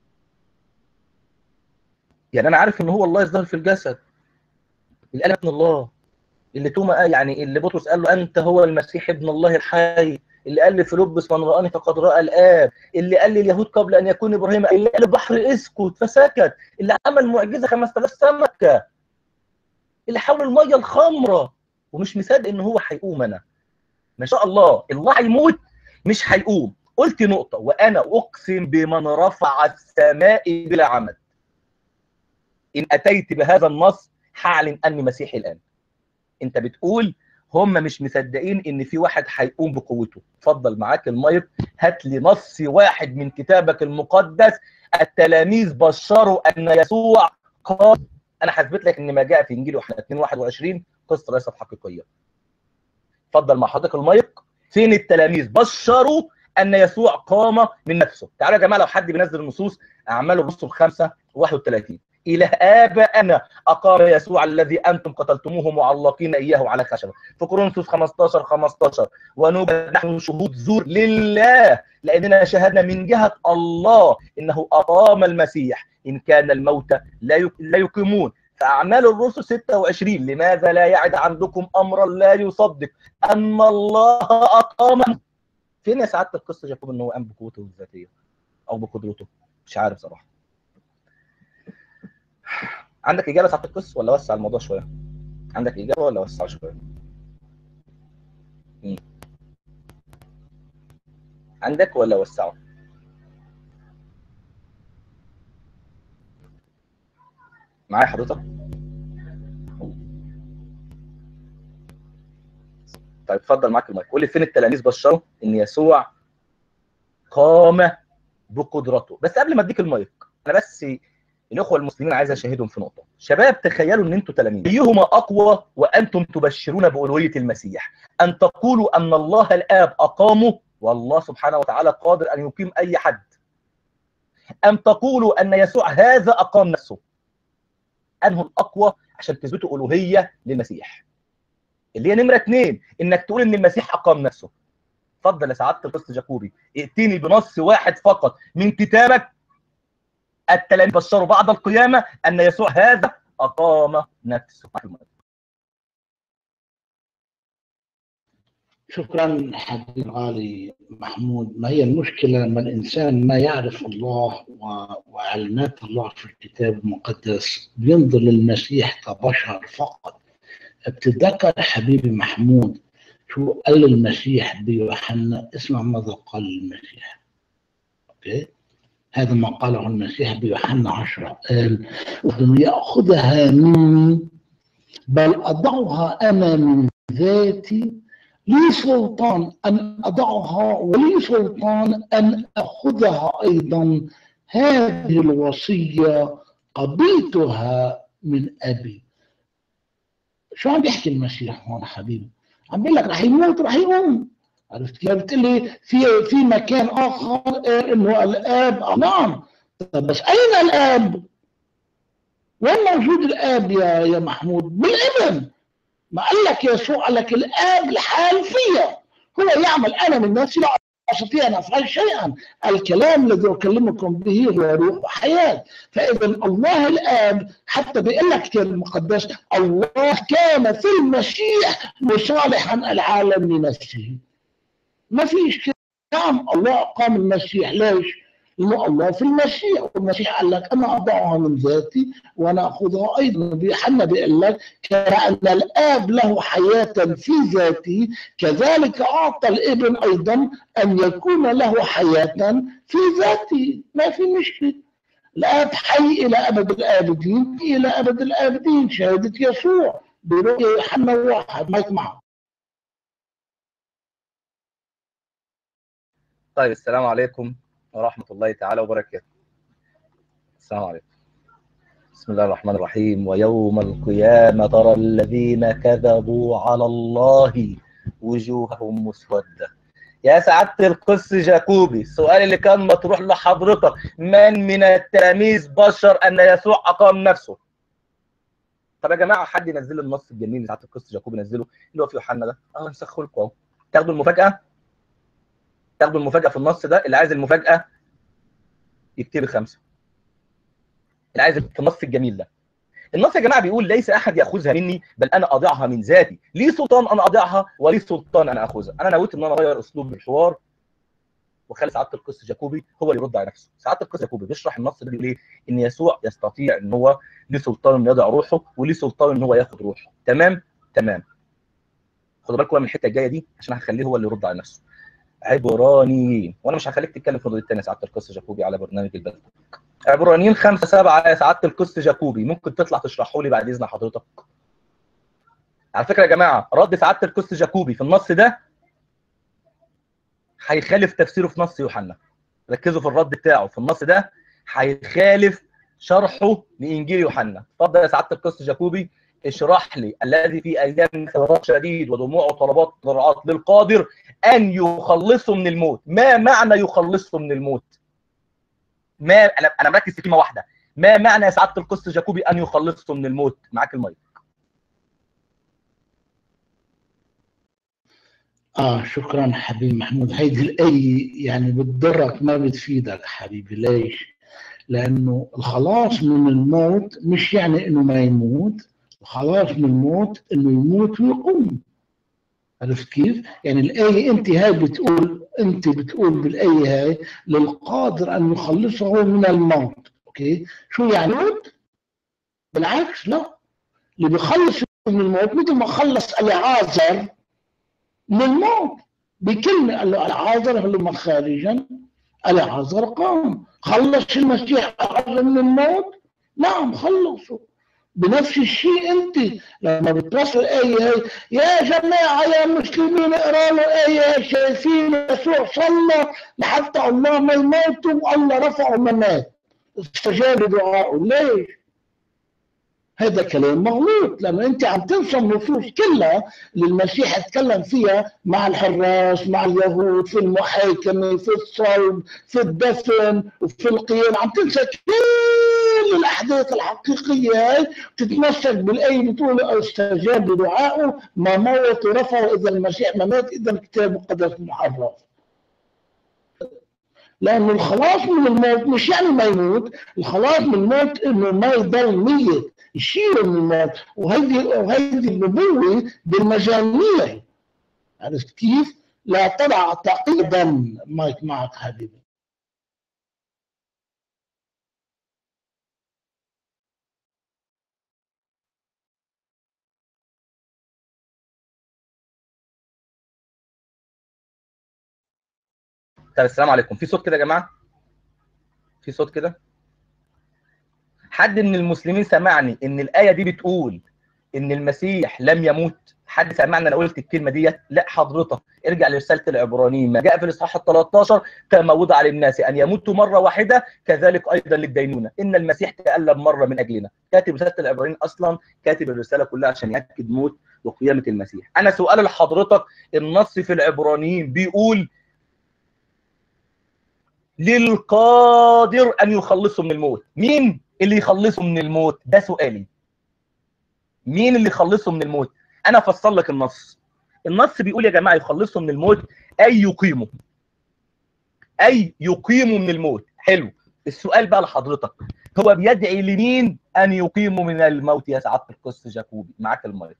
يعني انا عارف ان هو الله يظهر في الجسد، اللي قال ابن الله، اللي توما قال، يعني اللي بطرس قال له انت هو المسيح ابن الله الحي، اللي قال لفيلبس من رآني فقد رأى الآب، اللي قال لليهود قبل ان يكون ابراهيم، اللي قال البحر اسكت فسكت، اللي عمل معجزه 5000 سمكه، اللي حول الميه الخمره، ومش مصدق ان هو هيقوم. انا ما شاء الله الله هيموت مش هيقوم. قلت نقطه: وانا اقسم بمن رفع السماء بلا عمد ان اتيت بهذا النص هعلن اني مسيحي الان. انت بتقول هم مش مصدقين ان في واحد هيقوم بقوته. اتفضل معاك المايك، هات لي نص واحد من كتابك المقدس التلاميذ بشروا ان يسوع قام. انا هثبت لك ان ما جاء في انجيل يوحنا 2:21 قصه ليست حقيقيه. اتفضل مع حضرتك المايك، فين التلاميذ بشروا ان يسوع قام من نفسه؟ تعالوا يا جماعه لو حد بينزل النصوص، اعمال الرسل 5:31: إله آبائنا أقام يسوع الذي أنتم قتلتموه معلقين إياه على خشبة. في كورنثوس 15:15: ونوجد نحن شهود زور لله لأننا شهدنا من جهة الله إنه أقام المسيح إن كان الموتى لا يقيمون. في أعمال الرسل 26: لماذا لا يعد عندكم أمرا لا يصدق أن الله أقام. فين يا سعادة القصة جاكوب إن هو قام بقوته الذاتية أو بقدرته؟ مش عارف صراحة. عندك إجابة ساعة القصة ولا وسع الموضوع شوية؟ عندك إجابة ولا وسع شوية؟ عندك ولا وسعه؟ معايا حضرتك؟ طيب اتفضل معاك المايك، قول لي فين التلاميذ بشروا إن يسوع قام بقدرته؟ بس قبل ما أديك المايك، أنا بس الأخوة المسلمين عايز أشاهدهم في نقطة. شباب تخيلوا إن أنتوا تلاميذ، أيهما أقوى وأنتم تبشرون بألوهية المسيح؟ أن تقولوا أن الله الآب أقامه والله سبحانه وتعالى قادر أن يقيم أي حد، أم تقولوا أن يسوع هذا أقام نفسه؟ أنه الأقوى عشان تثبتوا ألوهية للمسيح؟ اللي هي نمرة 2، إنك تقول إن المسيح أقام نفسه. اتفضل يا سعادة القس جاكوبي، ائتني بنص واحد فقط من كتابك التلاميذ بشروا بعد القيامة أن يسوع هذا أقام نفسه. شكرا حبيبي الغالي محمود. ما هي المشكلة لما الإنسان ما يعرف الله وإعلانات الله في الكتاب المقدس بينظر للمسيح كبشر فقط؟ بتتذكر حبيبي محمود شو قال المسيح بيوحنا؟ اسمع ماذا قال المسيح. أوكي، هذا ما قاله المسيح بيوحنا 10، قال: يأخذها مني بل أضعها أنا من ذاتي، لي سلطان أن أضعها ولي سلطان أن أخذها أيضا. هذه الوصية قبلتها من أبي. شو عم بيحكي المسيح هون حبيبي؟ عم بيقول لك رح يموت رح يقوم. عرفت كيف؟ قلت لي في مكان آخر إنه الآب. نعم، طب بس أين الآب؟ وين موجود الآب يا محمود؟ بالابن. ما قال لك يسوع، قال لك الآب الحال فيا، هو يعمل. أنا من نفسي لا أستطيع أن أفعل شيئا، الكلام الذي أكلمكم به هو روح وحياة. فإذا الله الآب حتى بيقول لك الكتاب المقدس الله كان في المسيح مصالحا العالم لنفسه. ما فيش كلام. الله أقام المسيح. ليش؟ لأنه الله في المسيح، والمسيح قال لك أنا أضعها من ذاتي وأنا أخذها أيضا. يوحنا بيقول لك كأن الآب له حياة في ذاته كذلك أعطى الابن أيضا أن يكون له حياة في ذاته. ما في مشكلة. الآب حي إلى أبد الآبدين، إلى أبد الآبدين. شهادة يسوع برؤيا يوحنا 1. ما يسمعه. طيب السلام عليكم ورحمة الله تعالى وبركاته. السلام عليكم. بسم الله الرحمن الرحيم. ويوم القيامة ترى الذين كذبوا على الله وجوههم مسودة. يا سعادة القس جاكوبي، السؤال اللي كان مطروح لحضرتك: من التلاميذ بشر أن يسوع أقام نفسه؟ طب يا جماعة حد ينزل النص الجميل اللي سعادة القس جاكوبي نزله اللي هو في يوحنا ده. نسخه لكم اهو. تاخدوا المفاجأة؟ تاخدوا المفاجأة في النص ده. اللي عايز المفاجأة يكتب 5. اللي عايز في النص الجميل ده. النص يا جماعه بيقول: ليس احد ياخذها مني بل انا اضعها من ذاتي، لي سلطان ان اضعها ولي سلطان ان اخذها. انا نويت ان انا اغير اسلوب الحوار وخلي سعاده القس جاكوبي هو اللي يرد على نفسه. سعاده القس جاكوبي بيشرح النص ده بيقول ايه؟ ان يسوع يستطيع ان هو ليه سلطان انه يضع روحه وليه سلطان ان هو ياخذ روحه. تمام؟ تمام. خدوا بالكم من الحته الجايه دي عشان هخليه هو اللي يرد على نفسه. عبرانيين، وانا مش هخليك تتكلم في الدور الثاني يا سعاده القس جاكوبي على برنامج البث. عبرانيين 5:7 يا سعاده القس جاكوبي، ممكن تطلع تشرحه لي بعد اذن حضرتك؟ على فكره يا جماعه، رد سعاده القس جاكوبي في النص ده هيخالف تفسيره في نص يوحنا. ركزوا في الرد بتاعه في النص ده، هيخالف شرحه لانجيل يوحنا. اتفضل يا سعاده القس جاكوبي، اشرح لي الذي في ايام فراغ شديد ودموع وطلبات ضرعات للقادر ان يخلصه من الموت. ما معنى يخلصه من الموت؟ ما انا مركز في كلمه واحده، ما معنى يا سعاده القس جاكوبي ان يخلصه من الموت؟ معاك المايك. شكرا حبيبي محمود. هيدي الآية يعني بتضرك ما بتفيدك حبيبي. ليش؟ لأنه الخلاص من الموت مش يعني إنه ما يموت، الخلاص من الموت إنه يموت ويقوم. عرفت كيف؟ يعني الآية أنت بتقول بالآية هاي للقادر أن يخلصه من الموت. أوكي؟ شو يعني موت؟ بالعكس، لا، اللي بيخلص من الموت مثل ما خلص العازر من الموت بكلمة، قال له العازر هلم خارجا، العازر قام. خلص المسيح العازر من الموت؟ نعم خلصه. بنفس الشيء انت لما بتوصل الايه هي، يا جماعه يا مسلمين اقرأوا الايه، شايفين يسوع صلى لحتى الله ما يموتوا والله رفعه ما مات، استجاب دعائه. ليش؟ هذا كلام مغلوط، لما انت عم تنسى النصوص كلها اللي المسيح اتكلم فيها مع الحراس، مع اليهود، في المحاكمه، في الصلب، في الدفن، وفي القيام. عم تنسى كل الاحداث الحقيقيه هاي، تتمسك بالايه بتقول استجاب بدعائه ما موت ورفعه. اذا المسيح ما مات اذا الكتاب المقدس محرف. لأن الخلاص من الموت مش يعني ما يموت، الخلاص من الموت إنه ما يضل ميت، يشيله من الموت. وهيدي النبوة بالمجانية. عرفت كيف؟ لا تضع تعقيدا. مايك معك حبيبي. طيب السلام عليكم، في صوت كده يا جماعه؟ في صوت كده؟ حد من المسلمين سمعني ان الايه دي بتقول ان المسيح لم يموت؟ حد سمعني انا قلت الكلمه ديت؟ لا حضرتك ارجع لرساله العبرانيين، ما جاء في الاصحاح ال13 كما وضع للناس ان يموتوا مره واحده كذلك ايضا للدينونه، ان المسيح تألم مره من اجلنا. كاتب رساله العبرانيين اصلا كاتب الرساله كلها عشان ياكد موت وقيامه المسيح. انا سؤال لحضرتك، النص في العبرانيين بيقول للقادر ان يخلصه من الموت. مين اللي يخلصه من الموت؟ ده سؤالي. مين اللي يخلصه من الموت؟ انا افسر لك النص. النص بيقول يا جماعه يخلصه من الموت اي يقيمه، اي يقيمه من الموت. حلو، السؤال بقى لحضرتك، هو بيدعي لمين ان يقيمه من الموت يا سعاده القس جاكوبي؟ معاك المايك.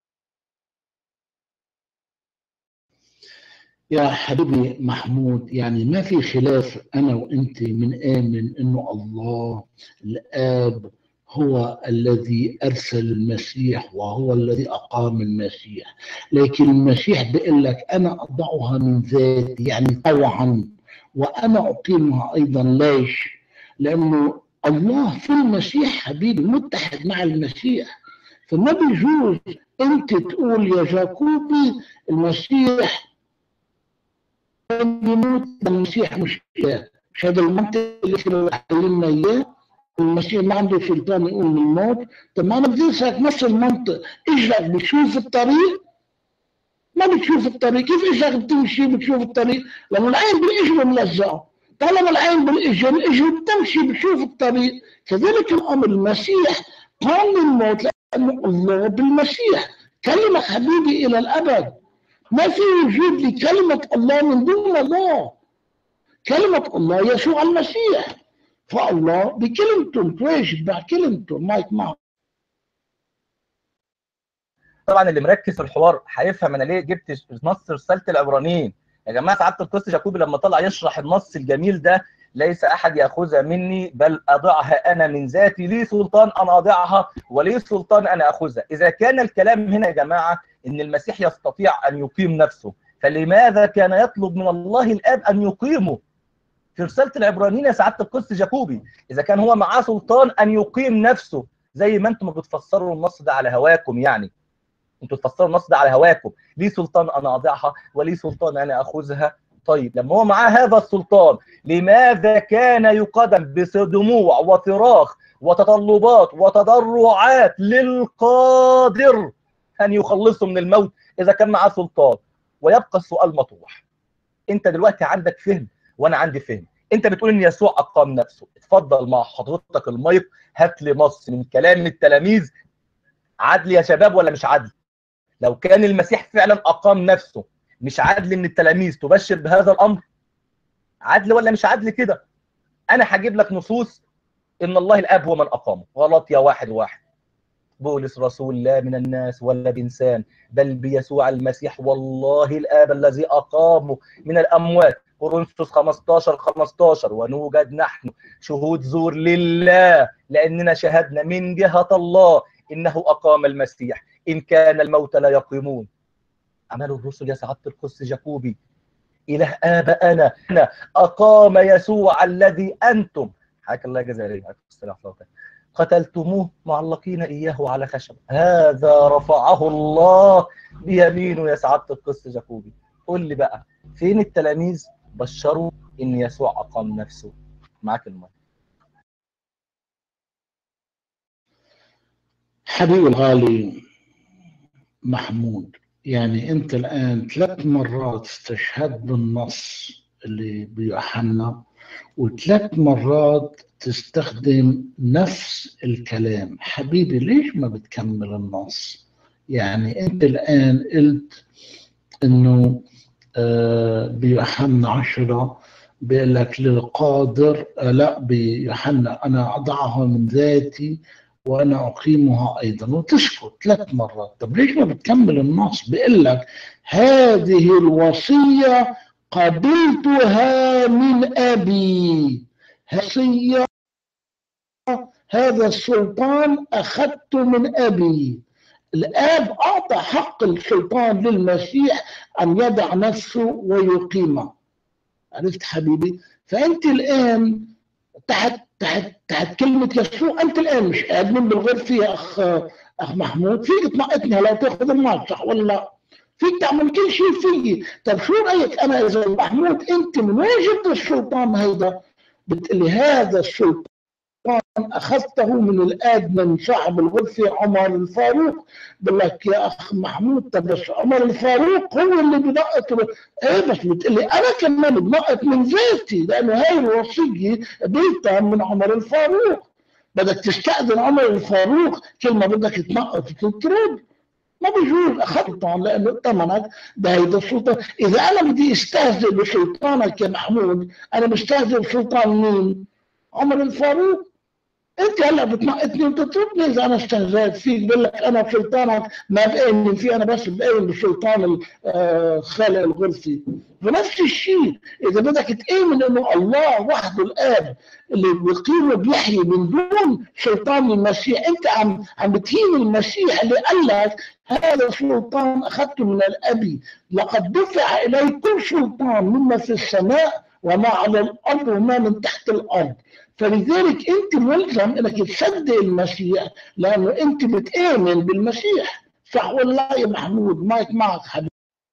يا حبيبي محمود، يعني ما في خلاف أنا وأنت من آمن إنه الله الآب هو الذي أرسل المسيح وهو الذي أقام المسيح. لكن المسيح بيقول لك أنا أضعها من ذاتي، يعني طوعا، وأنا أقيمها أيضا. ليش؟ لأنه الله في المسيح حبيبي متحد مع المسيح. فما بيجوز أنت تقول يا جاكوبي المسيح يموت، المسيح مش إله. مش هذا المنطق اللي احنا علمنا اياه؟ المسيح ما عنده سلطان يقول من الموت. طب ما انا بدي اسالك نفس المنطق، اجرك بتشوف الطريق؟ ما بتشوف الطريق، كيف اجرك بتمشي بتشوف الطريق؟ لما العين بالاجر ملزقه، طالما العين بالاجر، الاجر بتمشي بتشوف الطريق. كذلك الامر، المسيح قام من الموت لانه الله بالمسيح كلمك حبيبي الى الابد. ما في وجود لكلمة الله من دون الله. كلمة الله يسوع المسيح، فالله بكلمته يشبع كلمته. مايك معه. طبعا اللي مركز في الحوار هيفهم انا ليه جبت نص رساله العبرانيين. يا جماعه سعاده القس جاكوبي لما طلع يشرح النص الجميل ده، ليس احد ياخذها مني بل اضعها انا من ذاتي، لي سلطان ان اضعها ولي سلطان ان اخذها. اذا كان الكلام هنا يا جماعه ان المسيح يستطيع ان يقيم نفسه، فلماذا كان يطلب من الله الآب أن يقيمه؟ في رسالة العبرانيين يا سعادة القس جاكوبي، إذا كان هو معاه سلطان أن يقيم نفسه، زي ما أنتم بتفسروا النص ده على هواكم، يعني أنتم بتفسروا النص ده على هواكم، ليه سلطان أنا أضعها وليه سلطان أنا أخذها. طيب لما هو معاه هذا السلطان، لماذا كان يقدم بدموع وصراخ وتطلبات وتضرعات للقادر أن يخلصه من الموت إذا كان معاه سلطان؟ ويبقى السؤال مطروح. أنت دلوقتي عندك فهم وأنا عندي فهم. أنت بتقول إن يسوع أقام نفسه. اتفضل مع حضرتك المايك، هات لي نص من كلام التلاميذ عدل يا شباب ولا مش عدل؟ لو كان المسيح فعلا أقام نفسه، مش عدل إن التلاميذ تبشر بهذا الأمر؟ عدل ولا مش عدل كده؟ أنا هجيب لك نصوص إن الله الآب هو من أقامه. غلط يا واحد. بولس رسول لا من الناس ولا بإنسان، بل بيسوع المسيح والله الآب الذي أقامه من الأموات. كورنثوس 15:15. ونوجد نحن شهود زور لله، لأننا شهدنا من جهة الله إنه أقام المسيح، إن كان الموت لا يقيمون. أعمال الرسل يا سعادة القس جاكوبي، إله آباءنا أقام يسوع الذي أنتم، حياك الله جزائري قتلتموه معلقين إياه على خشب، هذا رفعه الله بيمينه. يا سعادة القس جاكوبي، قول لي بقى فين التلاميذ بشروا إن يسوع أقام نفسه؟ معاك المايك. حبيبي الغالي محمود، يعني أنت الآن 3 مرات استشهدت بالنص اللي بيوحنا، و3 مرات تستخدم نفس الكلام. حبيبي ليش ما بتكمل النص؟ يعني أنت الآن قلت إنه بيوحنا 10 بيقول لك للقادر، لا بيوحنا أنا أضعها من ذاتي وأنا أقيمها أيضا، وتسكت 3 مرات. طب ليش ما بتكمل النص؟ بيقول لك هذه الوصية قبلتها من أبي، وصية هذا السلطان أخذته من أبي. الآب أعطى حق السلطان للمسيح أن يضع نفسه ويقيمه. عرفت حبيبي؟ فأنت الآن تحت كلمة يسوع، أنت الآن مش آدم بالغرفة يا أخ محمود. فيك تنقطني لو تاخذ المال، صح ولا لا؟ فيك تعمل كل شيء فيي. طب شو رأيك أنا إذا محمود أنت من وين جبت السلطان هيدا؟ بتقلي هذا السلطان أخذته من الآب من صاحب الغرفة عمر الفاروق. بقول لك يا أخ محمود، طب بس عمر الفاروق هو اللي بنقط. إيه بس بتقلي أنا كمان بنقط من ذاتي، لأنه هاي الوصية قبلتها من عمر الفاروق. بدك تستأذن عمر الفاروق كل ما بدك تنقط تطرد؟ ما بيجوز. أخذت لأنه ثمنك بهيدا السلطان. إذا أنا بدي استهزئ بسلطانك يا محمود، أنا بستهزئ بسلطان مين؟ عمر الفاروق. انت هلا بتنقطني وتطردني اذا انا استهزأت فيك. بقول لك انا بسلطانك ما بآمن فيه، انا بس بآمن بسلطان خالق الغرفي. ونفس الشيء اذا بدك تآمن انه الله وحده الاب اللي بيقيم وبيحيي من دون سلطان المسيح، انت عم بتهين المسيح اللي قال لك هذا السلطان اخذته من الاب، لقد دفع الي كل سلطان مما في السماء وما على الارض وما من تحت الارض. فلذلك انت ملزم انك تصدق المسيح، لانه انت بتآمن بالمسيح. صح ولا لا يا محمود؟ مايك معك حبيبي.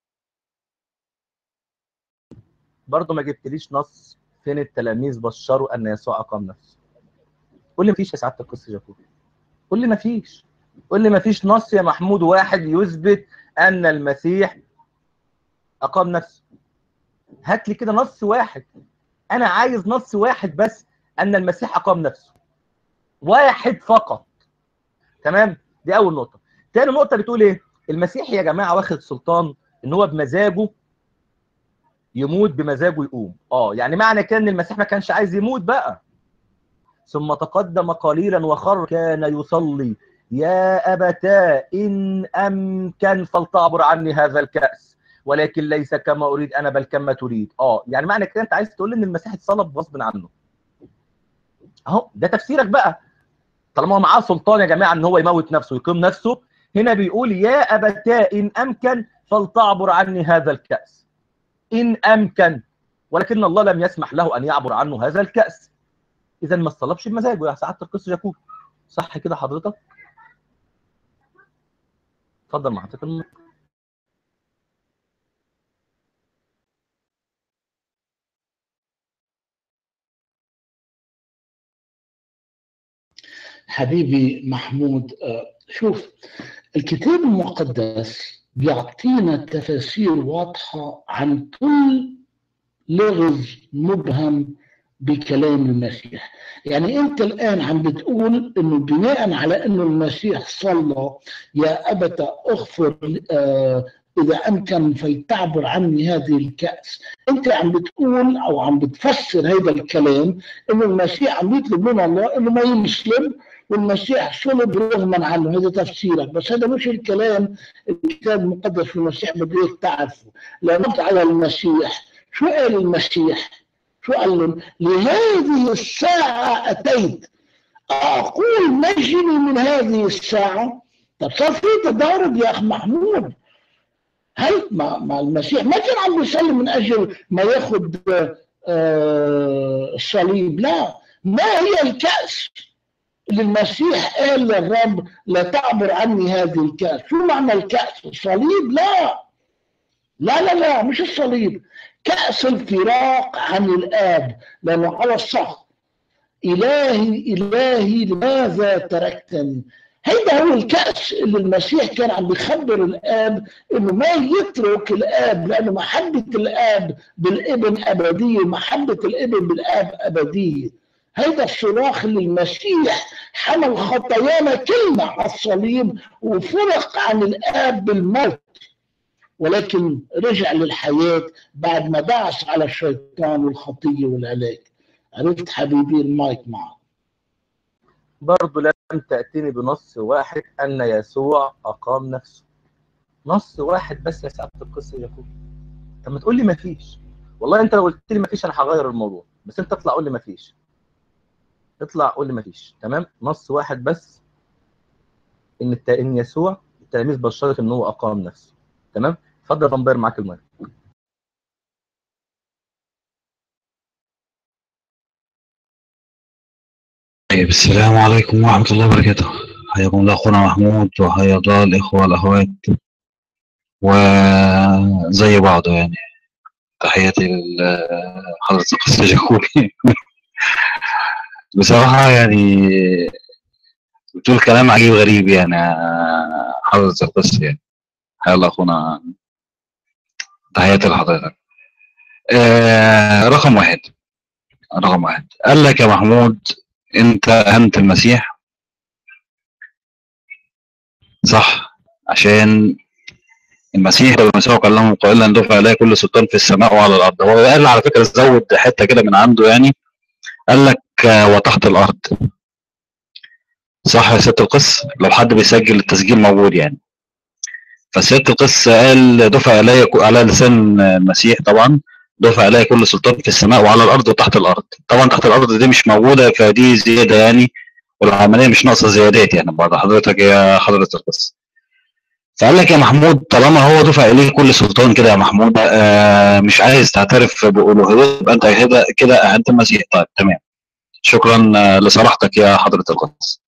برضه ما جبتليش نص فين التلاميذ بشروا ان يسوع اقام نفسه. قول لي مفيش يا سعاده القس جاكوبي، قول لي مفيش. قول لي مفيش نص يا محمود واحد يثبت ان المسيح اقام نفسه. هات لي كده نص واحد. انا عايز نص واحد بس ان المسيح اقام نفسه، واحد فقط. تمام؟ دي اول نقطه. تاني نقطه بتقول ايه؟ المسيح يا جماعه واخد سلطان ان هو بمزاجه يموت، بمزاجه يقوم. يعني معنى كده ان المسيح ما كانش عايز يموت بقى. ثم تقدم قليلا وخر كان يصلي يا أبتاه إن أمكن فلتعبر عني هذا الكأس، ولكن ليس كما أريد أنا بل كما تريد. يعني معنى كده أنت عايز تقول إن المسيح اتصلب غصب عنه. أهو ده تفسيرك بقى. طالما هو معاه سلطان يا جماعة إن هو يموت نفسه ويقيم نفسه، هنا بيقول يا أبتاه إن أمكن فلتعبر عني هذا الكأس إن أمكن، ولكن الله لم يسمح له أن يعبر عنه هذا الكأس. إذا ما اصطلبش بمزاجه يا سعادة القس جاكوب، صح كده حضرتك؟ اتفضل مع حضرتك المايك. حبيبي محمود، شوف، الكتاب المقدس بيعطينا تفاسير واضحة عن كل لغز مبهم بكلام المسيح. يعني انت الان عم بتقول انه بناء على انه المسيح صلى يا ابت اغفر اذا امكن فلتعبر عني هذه الكأس، انت عم بتقول او عم بتفسر هذا الكلام انه المسيح عم يطلب من الله انه ما يسلم، والمسيح صلب رغما عنه. هذا تفسيرك، بس هذا مش الكلام الكتاب المقدس في المسيح بده اياك تعرفه. لنرد على المسيح، شو قال المسيح؟ شو قال لهم؟ لهذه الساعة أتيت أقول نجني من هذه الساعة. طب صار في تضارب يا أخ محمود. هل ما المسيح ما كان عم يصلي من أجل ما ياخذ الصليب؟ لا. ما هي الكأس اللي المسيح قال للرب لا تعبر عني هذه الكأس؟ شو معنى الكأس؟ الصليب؟ لا لا لا لا، مش الصليب. كأس الفراق عن الآب، لأنه على الصخر إلهي إلهي لماذا تركتني. هيدا هو الكأس اللي المسيح كان عم بيخبر الآب إنه ما يترك الآب، لأنه محبة الآب بالابن أبدية، محبة الابن بالآب أبدية. هيدا الصراخ اللي المسيح حمل خطايانا كلنا على الصليب وفرق عن الآب بالموت، ولكن رجع للحياة بعد ما دعس على الشيطان والخطية والهلاك. عرفت حبيبي؟ المايك معك. برضه لم تأتيني بنص واحد أن يسوع أقام نفسه. نص واحد بس يا سعادة القس ياكوب. طب ما تقول لي ما فيش. والله أنت لو قلت لي ما فيش أنا هغير الموضوع، بس أنت اطلع قول لي ما فيش. اطلع قول لي ما فيش. تمام؟ نص واحد بس إن يسوع التلاميذ بشرت إن هو أقام نفسه. تمام؟ اتفضل يا فامبير معاك المايك. طيب، السلام عليكم ورحمة الله وبركاته. حياكم الله أخونا محمود، وحيا الله الإخوة والأخوات وزي بعضه يعني. تحياتي لحضرة القس جاكوبي. بصراحة يعني بتقول كلام عجيب غريب يعني حضرة القس يعني. حيا الله أخونا، تحياتي لحضرتك. رقم واحد قال لك يا محمود أنت أهنت المسيح، صح؟ عشان المسيح كلمه قائلا دفع الي كل سلطان في السماء وعلى الارض. هو قال على فكره زود حته كده من عنده يعني، قال لك وتحت الارض. صح يا سياده القس؟ لو حد بيسجل التسجيل موجود يعني. فسياده القس قال دفع الي على لسان المسيح طبعا، دفع الي كل سلطان في السماء وعلى الارض وتحت الارض. طبعا تحت الارض دي مش موجوده، فدي زياده يعني، والعمليه مش ناقصه زيادات يعني بعد حضرتك يا حضره القس. فقال لك يا محمود طالما هو دفع اليه كل سلطان كده يا محمود، مش عايز تعترف بألوهيته، يبقى انت كده اهنت المسيح. طيب تمام، شكرا لصراحتك يا حضرة القدس.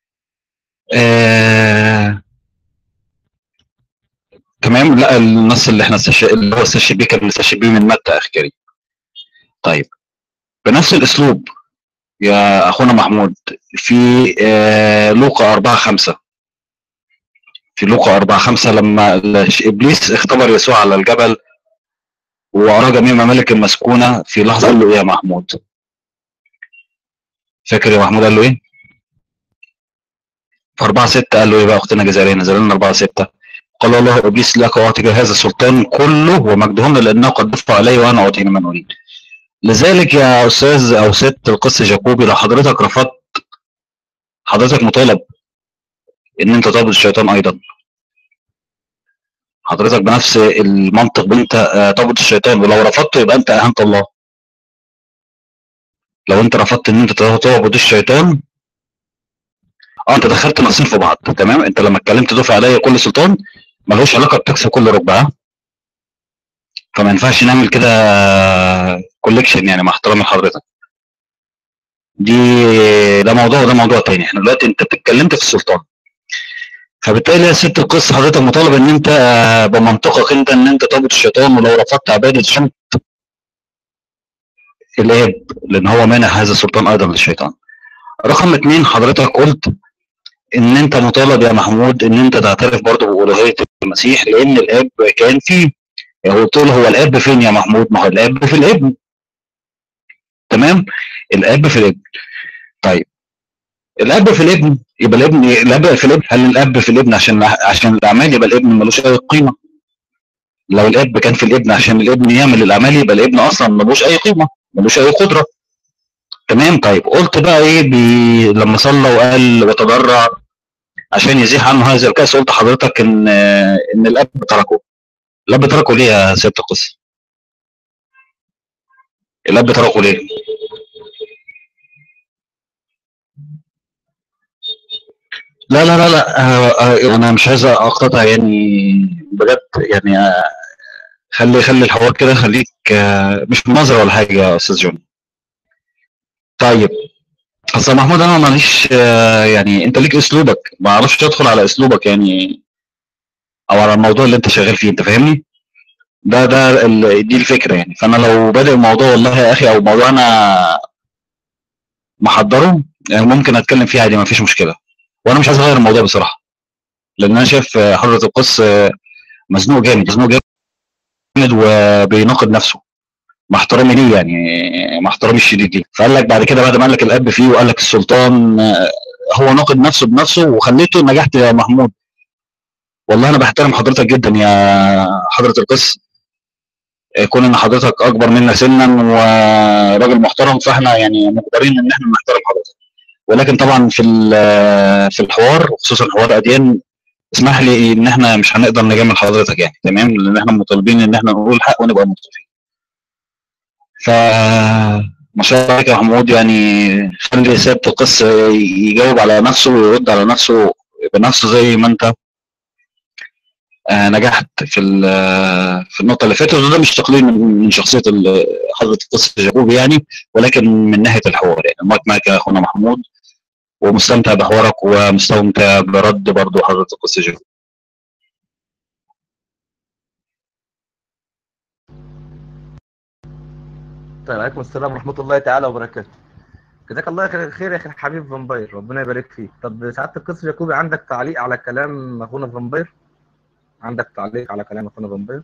تمام. لا، النص اللي احنا اللي هو استشهد بيه كان مستشهد بيه من متى اخ كريم. طيب بنفس الاسلوب يا اخونا محمود في لوقا 4:5. في لوقا 4:5 لما ابليس اختبر يسوع على الجبل وأرى جميع ممالك المسكونة في لحظة، قال له إيه يا محمود؟ فاكر يا محمود قال له إيه؟ في 4:6 قال له إيه بقى أختنا جزائرية؟ نزل لنا 4:6 قال الله إبليس لك أعطيك هذا السلطان كله ومجدهن لأنه قد دفع علي وأنا أعطيه من أريد. لذلك يا أستاذ أو ست القس جاكوبي، لو حضرتك رفضت، حضرتك مطالب إن أنت تعبد الشيطان أيضا. حضرتك بنفس المنطق أنت تعبد الشيطان، ولو رفضته يبقى أنت أهنت الله. لو أنت رفضت إن أنت تعبد الشيطان، انت دخلت نصين في بعض. تمام، انت لما اتكلمت دفع عليا كل سلطان، ملوش علاقه بتكسب كل ربع، فما ينفعش نعمل كده كوليكشن يعني، مع احترامي لحضرتك. ده موضوع وده موضوع تاني. احنا دلوقتي انت اتكلمت في السلطان، فبالتالي يا ست القصه حضرتك مطالب ان انت بمنطقك انت ان انت تعبد الشيطان، ولو رفضت عباده شمت الاب، لان هو مانع هذا السلطان ايضا للشيطان. رقم 2 حضرتك قلت ان انت مطالب يا محمود ان انت تعترف برضه بالوهيه المسيح، لان الاب كان فيه. قلت له هو الاب فين يا محمود؟ ما هو الاب في الابن. تمام، الاب في الابن. طيب الاب في الابن يبقى الاب في الابن. هل الاب في الابن عشان الاعمال يبقى الابن ملوش اي قيمه؟ لو الاب كان في الابن عشان الابن يعمل الاعمال يبقى الابن اصلا ملوش اي قيمه، ملوش اي قدره. تمام. طيب قلت بقى ايه لما صلى وقال وتضرع عشان يزيح عنه هذا الكاس، قلت حضرتك ان الاب تركه. الاب تركه ليه يا سياده القصه؟ الاب تركه ليه؟ لا لا لا لا، انا مش عايز اقطع يعني بجد يعني. خلي الحوار كده، خليك مش مناظره ولا حاجه يا استاذ جون. طيب اصل يا محمود انا ماليش يعني، انت ليك اسلوبك، ما اعرفش ادخل على اسلوبك يعني، او على الموضوع اللي انت شغال فيه، انت فاهمني؟ دي الفكره يعني. فانا لو بادئ الموضوع والله يا اخي، او موضوع انا محضره يعني، ممكن اتكلم فيه عادي، ما فيش مشكله. وانا مش عايز اغير الموضوع بصراحه، لان انا شايف حضره القس مزنوق جامد، مزنوق جامد، وبيناقض نفسه، مع احترامي ليه يعني، مع احترامي الشديد ليه. فقال لك بعد كده، بعد ما قال لك الاب فيه وقال لك السلطان، هو ناقض نفسه بنفسه وخليته نجحت يا محمود. والله انا بحترم حضرتك جدا يا حضره القس، كون ان حضرتك اكبر منا سنا وراجل محترم، فاحنا يعني مقدرين ان احنا نحترم حضرتك. ولكن طبعا في الحوار، وخصوصا حوار اديان، اسمح لي ان احنا مش هنقدر نجامل حضرتك يعني. تمام، لان احنا مطالبين ان احنا نقول الحق ونبقى متفقين. ف ما شاء الله عليك يا محمود يعني. خلي سيادة القس يجاوب على نفسه ويرد على نفسه بنفسه، زي ما انت نجحت في النقطة اللي فاتت. وده مش تقليل من شخصية حضرة القس جاكوبي يعني، ولكن من ناحية الحوار يعني. المايك معك يا اخونا محمود، ومستمتع بحوارك ومستمتع برد برضه حضرة القس جاكوبي. طيب عليكم السلام ورحمه الله تعالى وبركاته. جزاك الله خير يا اخي الحبيب فامباير، ربنا يبارك فيك. طب سعاده القس جاكوبي، عندك تعليق على كلام اخونا فامباير؟ عندك تعليق على كلام اخونا فامباير؟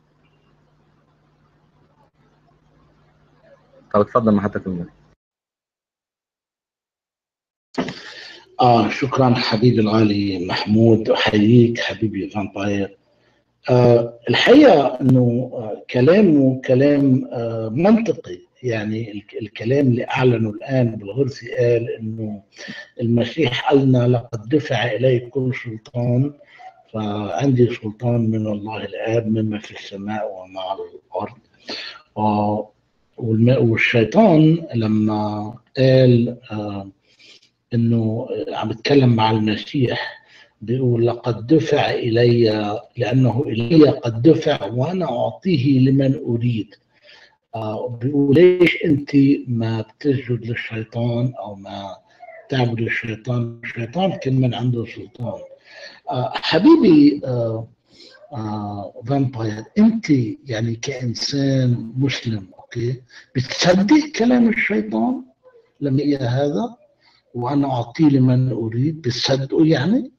طب اتفضل مع حضرتك المايك. شكرا حبيبي الغالي محمود، احييك حبيبي فامباير. الحقيقه انه كلامه كلام منطقي يعني. الكلام اللي اعلنه الان بالغرسي قال انه المسيح قالنا لقد دفع الي كل سلطان، فعندي سلطان من الله الاب مما في السماء وما على الارض. والشيطان لما قال انه عم بتكلم مع المسيح بيقول لقد دفع الي، لانه الي قد دفع وانا اعطيه لمن اريد. بيقول ليش انت ما بتسجد للشيطان او ما تعبد الشيطان؟ الشيطان كل من عنده سلطان. حبيبي فامباير، انت يعني كانسان مسلم اوكي بتصدق كلام الشيطان لما يقول هذا وانا اعطيه لمن اريد؟ بتصدقوا يعني؟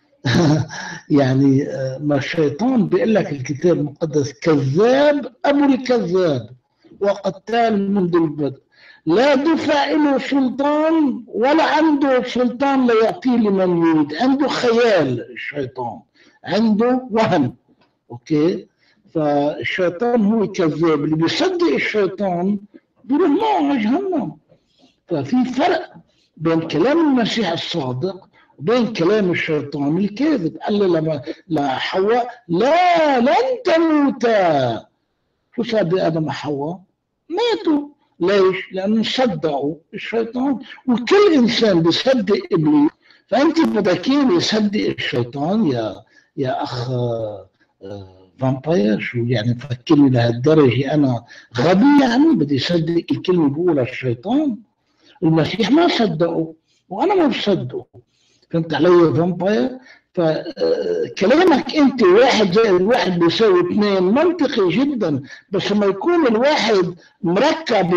يعني ما الشيطان بيقول لك الكتاب المقدس كذاب ابو الكذاب وقتال منذ البدء، لا دفع له سلطان ولا عنده سلطان ليعطيه لمن يريد. عنده خيال الشيطان، عنده وهم اوكي. فالشيطان هو كذاب، اللي بيصدق الشيطان بيروح معه جهنم. ففي فرق بين كلام المسيح الصادق وبين كلام الشيطان الكاذب. قال له لما حواء لا لن تموتا، شو صار بآدم وحواء؟ ماتوا. ليش؟ لأنه صدقوا الشيطان. وكل إنسان بيصدق إبليس، فأنت بدك يصدق الشيطان يا أخ فامباير، شو يعني تفكرني لهالدرجة أنا غبي؟ يعني بدي أصدق الكلمة بيقولها الشيطان؟ المسيح ما صدقه وأنا ما بصدقه، فهمت علي فامباير؟ فكلامك انت واحد زائد واحد بيساوي اثنين منطقي جدا، بس لما يكون الواحد مركب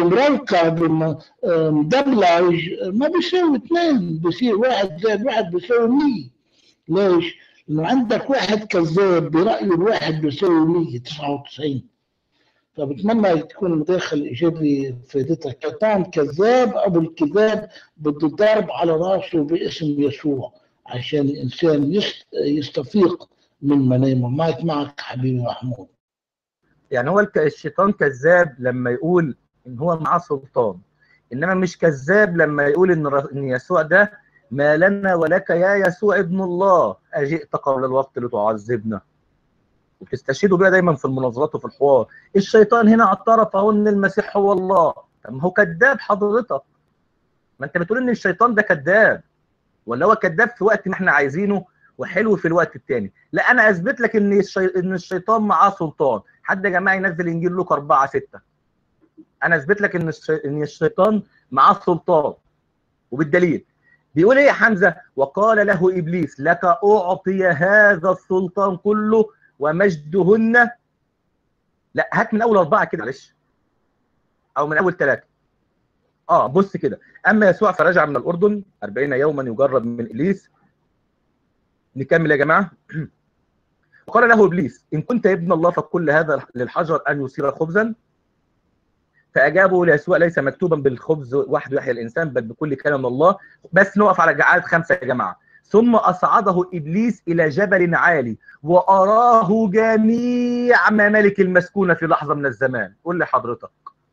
مدبلج ما بيساوي اثنين، بصير واحد زائد واحد بيساوي 100. ليش؟ لانه عندك واحد كذاب برأيه الواحد بيساوي 199. فبتمنى تكون المداخلة الإيجابي فائدتك. شيطان كذاب، أبو الكذاب بده ضرب على راسه باسم يسوع عشان الإنسان يستفيق من منامه. معك حبيبي محمود. يعني هو الشيطان كذاب لما يقول ان هو معاه سلطان، انما مش كذاب لما يقول ان يسوع ده ما لنا ولك يا يسوع ابن الله اجئت قبل الوقت لتعذبنا. وبتستشهدوا بيها دايما في المناظرات وفي الحوار. الشيطان هنا اعترف اهو ان المسيح هو الله. طب ما هو كذاب حضرتك، ما انت بتقول ان الشيطان ده كذاب، ولا هو كذاب في وقت ما احنا عايزينه وحلو في الوقت الثاني؟ لا، انا اثبت لك ان الشيطان معاه سلطان. حد يا جماعه ينزل انجيل لوقا 4:6. انا اثبت لك ان الشيطان معاه سلطان، وبالدليل بيقول ايه يا حمزه؟ وقال له ابليس لك اعطي هذا السلطان كله ومجدهن. لا، هات من اول 4 كده معلش، او من اول 3. بص كده. اما يسوع فرجع من الاردن 40 يوما يجرب من ابليس. نكمل يا جماعه. وقال له ابليس ان كنت ابن الله فقل هذا للحجر ان يصير خبزا. فاجابه ليسوع ليس مكتوبا بالخبز وحده يحيى الانسان بل بكل كلام من الله. بس نقف على عدد 5 يا جماعه. ثم اصعده ابليس الى جبل عالي واراه جميع ممالك المسكونه في لحظه من الزمان. قول لي حضرتك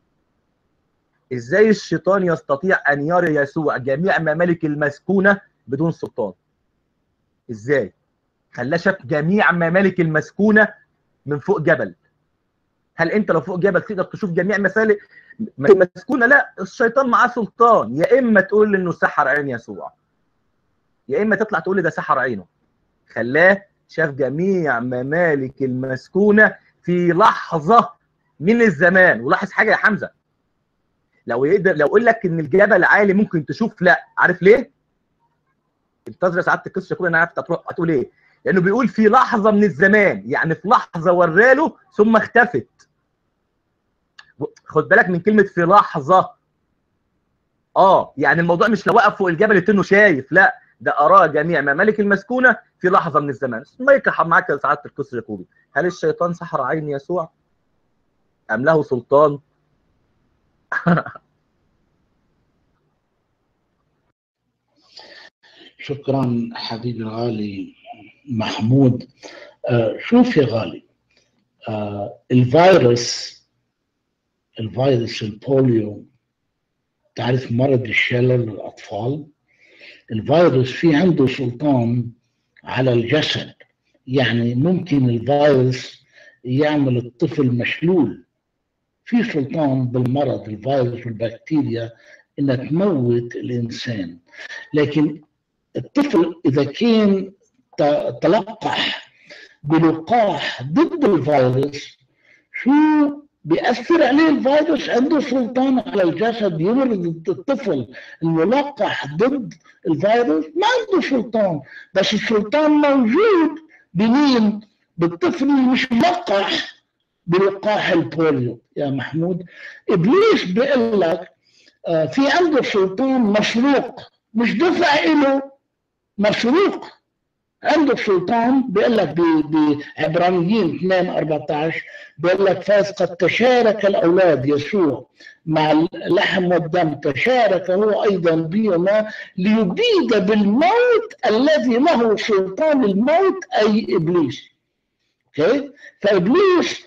ازاي الشيطان يستطيع ان يرى يسوع جميع ممالك المسكونه بدون سلطان؟ ازاي خلاه شاف جميع ممالك المسكونه من فوق جبل؟ هل انت لو فوق جبل تقدر تشوف جميع مسالك مسكونه؟ لا، الشيطان معاه سلطان. يا اما تقول لي انه سحر عين يسوع، يا اما تطلع تقول لي ده سحر عينه. خلاه شاف جميع ممالك المسكونه في لحظه من الزمان. ولاحظ حاجه يا حمزه، لو اقول لك ان الجبل عالي ممكن تشوف، لا، عارف ليه؟ انتظر سعاده القصه كلها، انا عارف هتقول ايه. لانه بيقول في لحظه من الزمان، يعني في لحظه وراله ثم اختفت. خد بالك من كلمه في لحظه. يعني الموضوع مش لو وقف فوق الجبل انه شايف، لا، ده اراه جميع ممالك المسكونه في لحظه من الزمان. ما يكحب معاك يا سعاده القصه يعقوبي. هل الشيطان سحر عين يسوع ام له سلطان؟ شكرا حبيبي الغالي محمود. شوف يا غالي، الفيروس البوليو، تعرف مرض الشلل للأطفال؟ الفيروس في عنده سلطان على الجسد. يعني ممكن الفيروس يعمل الطفل مشلول. في سلطان بالمرض الفيروس والبكتيريا انها تموت الانسان. لكن الطفل اذا كان تلقح بلقاح ضد الفيروس، شو بيأثر عليه الفيروس؟ عنده سلطان على الجسد يمرض الطفل الملقح ضد الفيروس؟ ما عنده سلطان. بس السلطان موجود بمين؟ بالطفل اللي مش ملقح بلقاح البوليو يا محمود. ابليس بيقول لك في عنده سلطان مسروق، مش دفع له، مسروق. عنده سلطان. بيقول لك بعبرانيين 2:14 بيقول لك فاز قد تشارك الاولاد يسوع مع اللحم والدم، تشارك هو ايضا بهما ليبيد بالموت الذي له سلطان الموت، اي ابليس. اوكي؟ فابليس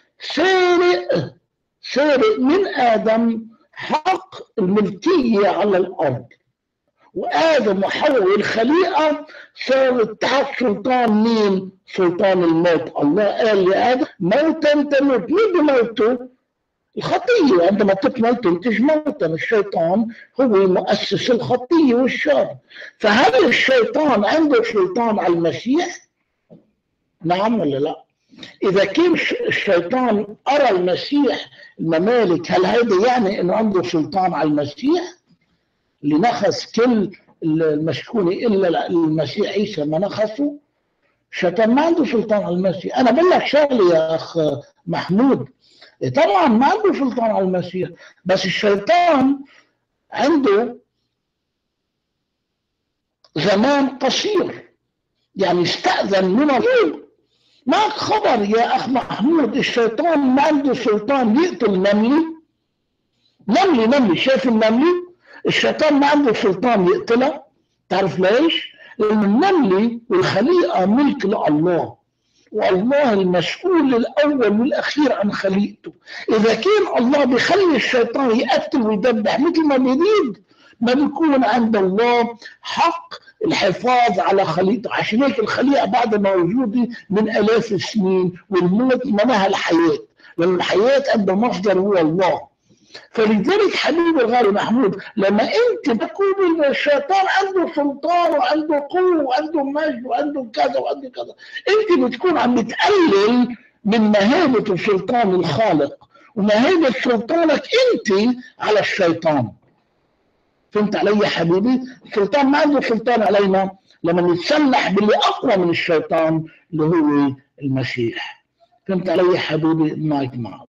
سارق من ادم حق الملكيه على الارض، وآدم وحواء والخليقة صارت تحت سلطان مين؟ سلطان الموت. الله قال لآدم موتا تموت. مين بموته؟ الخطية. عندما تموت تنتج موتا. الشيطان هو مؤسس الخطية والشر. فهل الشيطان عنده سلطان على المسيح؟ نعم ولا لا؟ إذا كان الشيطان أرى المسيح الممالك، هل هذا يعني أنه عنده سلطان على المسيح؟ لنخس كل المسكونة إلا المسيح عيسى ما نخسوا. الشيطان ما عنده سلطان على المسيح. أنا بقول لك شغلة يا أخ محمود، طبعا ما عنده سلطان على المسيح، بس الشيطان عنده زمان قصير، يعني استأذن من الله. معك خبر يا أخ محمود، الشيطان ما عنده سلطان يقتل نملي شايف النملي؟ الشيطان ما عنده سلطان يقتلها. تعرف ليش؟ لأن النملي والخليقة ملك لله، والله المسؤول الأول والأخير عن خليقته. إذا كان الله بيخلي الشيطان يقتل ويذبح مثل ما بيريد، ما بيكون عند الله حق الحفاظ على خليقته. عشان هيك الخليقة بعد ما موجودة من آلاف السنين، والموت منها الحياة، لأن الحياة عندها مصدر هو الله. فلذلك حبيبي الغالي محمود، لما انت تقول ان الشيطان عنده سلطان وعنده قوه وعنده مجد وعنده كذا وعنده كذا، انت بتكون عم بتقلل من مهابه سلطان الخالق ومهابه سلطانك انت على الشيطان. فهمت علي يا حبيبي؟ الشيطان ما عنده سلطان علينا لما نتسلح باللي اقوى من الشيطان اللي هو المسيح. فهمت علي يا حبيبي؟ المايك معك.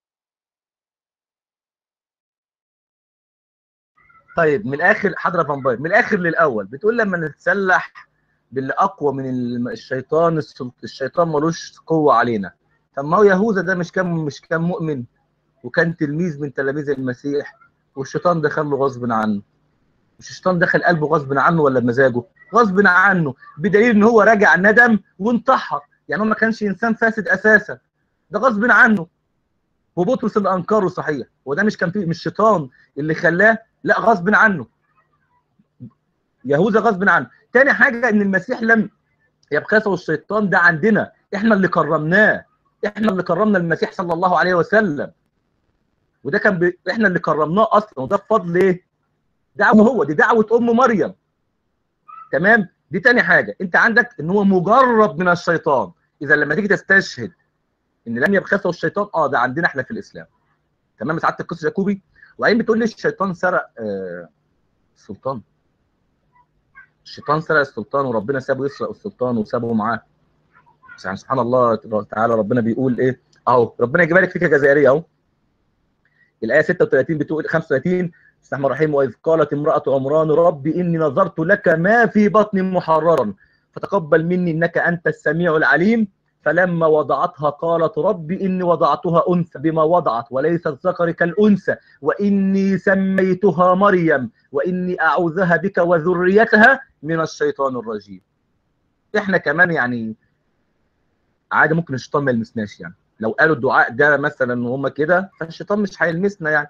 طيب من الاخر حضره فامباير، من الاخر للاول بتقول لما نتسلح باللي اقوى من الشيطان، الشيطان ملوش قوه علينا. طب ما هو يهوذا ده مش كان مؤمن وكان تلميذ من تلاميذ المسيح، والشيطان دخل له غصب عنه. مش الشيطان دخل قلبه غصب عنه ولا بمزاجه؟ غصب عنه، بدليل ان هو رجع ندم وانتحر. يعني هو ما كانش انسان فاسد اساسا، ده غصب عنه. وبطرس اللي انكره صحيح، وده مش كان فيه مش الشيطان اللي خلاه، لا غصب عنه. يهوذا غصب عنه. تاني حاجه ان المسيح لم يبخسه الشيطان، ده عندنا احنا اللي كرمناه، احنا اللي كرمنا المسيح صلى الله عليه وسلم، وده كان احنا اللي كرمناه اصلا، وده بفضل ايه؟ دعوه هو، دي دعوه ام مريم. تمام؟ دي تاني حاجه. انت عندك ان هو مجرب من الشيطان. اذا لما تيجي تستشهد ان لم يبخسه الشيطان، ده عندنا احنا في الاسلام. تمام؟ سعاده القس جاكوبي. وبعدين بتقول لي الشيطان سرق السلطان. الشيطان سرق السلطان وربنا سابه يسرق السلطان وسابه معاه. يعني سبحان الله تعالى، ربنا بيقول ايه؟ اهو ربنا يجيبها لك فيك جزائريه اهو. الايه 36 بتقول 35 بسم الله الرحمن الرحيم: واذ قالت امراه عمران رب اني نظرت لك ما في بطني محررا فتقبل مني انك انت السميع العليم. فلما وضعتها قالت رب إني وضعتها أنثى بما وضعت وليس الذكر كالأنثى وإني سميتها مريم وإني أعوذها بك وذريتها من الشيطان الرجيم. إحنا كمان يعني عادي ممكن الشيطان ما يلمسناش، يعني لو قالوا الدعاء ده مثلا وهم كده فالشيطان مش هيلمسنا يعني.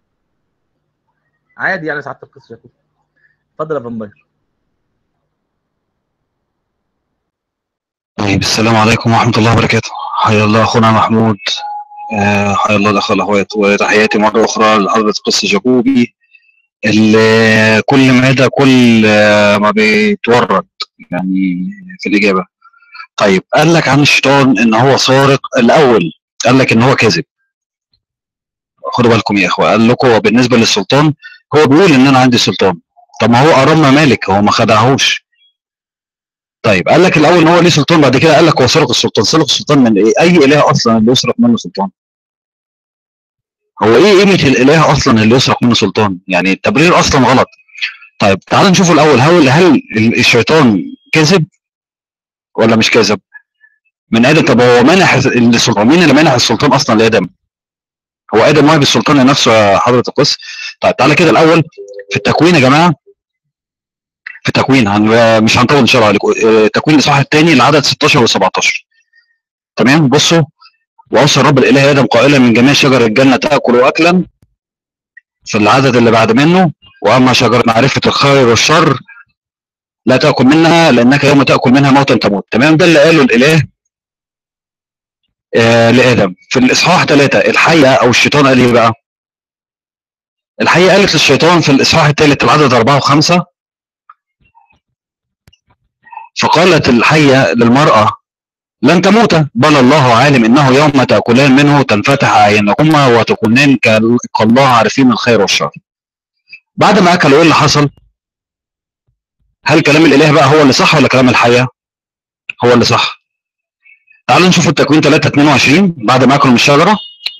عادي يعني. سعادة القس جاكوب اتفضل يا فامباير. طيب السلام عليكم ورحمة الله وبركاته. حيا الله أخونا محمود، حيا الله الأخ والأخوات، وتحياتي مرة أخرى لحضرة القس جاكوبي اللي كل ما بيتورط يعني في الإجابة. طيب قال لك عن الشيطان إن هو سارق. الأول قال لك إن هو كذب. خدوا بالكم يا إخوة، قال لكم بالنسبة للسلطان هو بيقول إن أنا عندي سلطان. طب ما هو أرام مالك، هو ما خدعهوش. طيب قال لك الاول ان هو ليه سلطان، بعد كده قال لك هو سرق السلطان. سرق السلطان من ايه؟ اي اله اصلا اللي يسرق منه سلطان؟ هو ايه قيمه الاله اصلا اللي يسرق منه سلطان؟ يعني التبرير اصلا غلط. طيب تعال نشوف الاول، هل الشيطان كذب ولا مش كذب؟ من ادم. طب هو مانح السلطان، مين اللي مانح السلطان اصلا لادم؟ هو ادم واهب السلطان لنفسه يا حضره القس؟ طيب تعالى كده الاول في التكوين يا جماعه. في التكوين مش هنطول ان شاء الله عليكم. التكوين الاصحاح الثاني العدد 16 و17. تمام؟ بصوا: وأوصى الرب الإله آدم قائلا من جميع شجر الجنة تأكلوا أكلا. في العدد اللي بعد منه: وأما شجرة معرفة الخير والشر لا تأكل منها لأنك يوم تأكل منها موتا تموت. تمام؟ ده اللي قاله الإله لآدم. في الإصحاح 3 الحية أو الشيطان قال إيه بقى؟ الحية قالت للشيطان في الإصحاح الثالث العدد 4 و5: فقالت الحية للمرأة لن تموت بل الله عالم انه يوم تاكلان منه تنفتح اعينكما وتكونان كالله عارفين الخير والشر. بعد ما اكلوا ايه اللي حصل؟ هل كلام الاله بقى هو اللي صح ولا كلام الحياه هو اللي صح؟ تعالوا نشوف التكوين 3:22 بعد ما اكلوا من الشجره.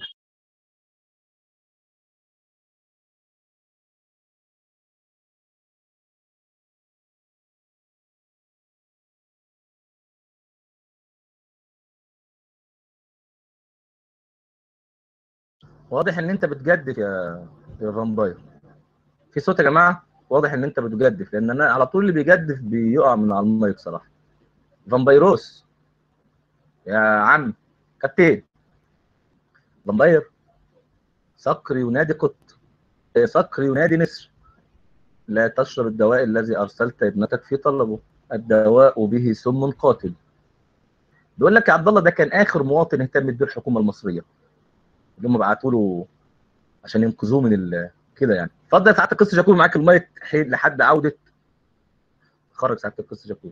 واضح ان انت بتجدف يا فامباير. في صوت يا جماعه؟ واضح ان انت بتجدف، لان انا على طول اللي بيجدف بيقع من على المايك صراحه. فامبايروس يا عم كابتن فامباير. صقر ينادي قط، صقر ينادي نسر. لا تشرب الدواء الذي ارسلت ابنتك في طلبه، الدواء به سم قاتل. بيقول لك يا عبد الله ده كان اخر مواطن اهتمت به الحكومه المصريه، اللي هم بعتوا له عشان ينقذوه من كده يعني. اتفضل يا سعاده القس جاكور، معاك المايك لحد عوده. خرج سعاده القس جاكور.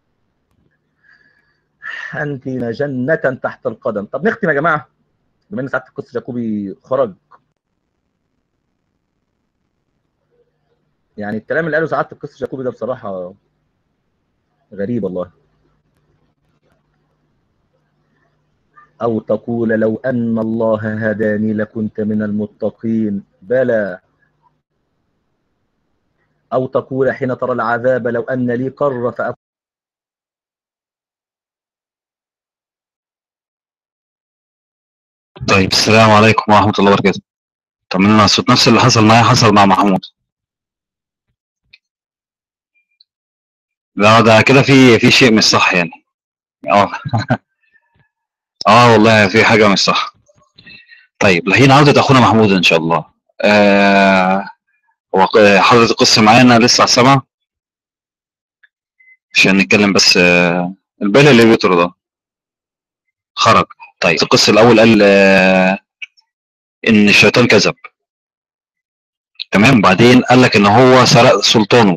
انت جنه تحت القدم. طب نختم يا جماعه بما ان سعاده القس جاكوبي خرج. يعني الكلام اللي قاله سعاده القس جاكوبي ده بصراحه غريب والله. أو تقول لو أن الله هداني لكنت من المتقين، بلى. أو تقول حين ترى العذاب لو أن لي قرة فأكون. طيب السلام عليكم ورحمه الله وبركاته. طمنا الصوت نفس اللي حصل معايا حصل مع محمود. لا ده كده في شيء مش صح يعني. اه اه والله في حاجه مش صح. طيب الحين عودة اخونا محمود ان شاء الله. هو حضرة القصة معانا لسه على السمع عشان نتكلم بس. البال اللي بيطرد ده خرج. طيب القصة الاول قال ان الشيطان كذب، تمام. بعدين قال لك ان هو سرق سلطانه،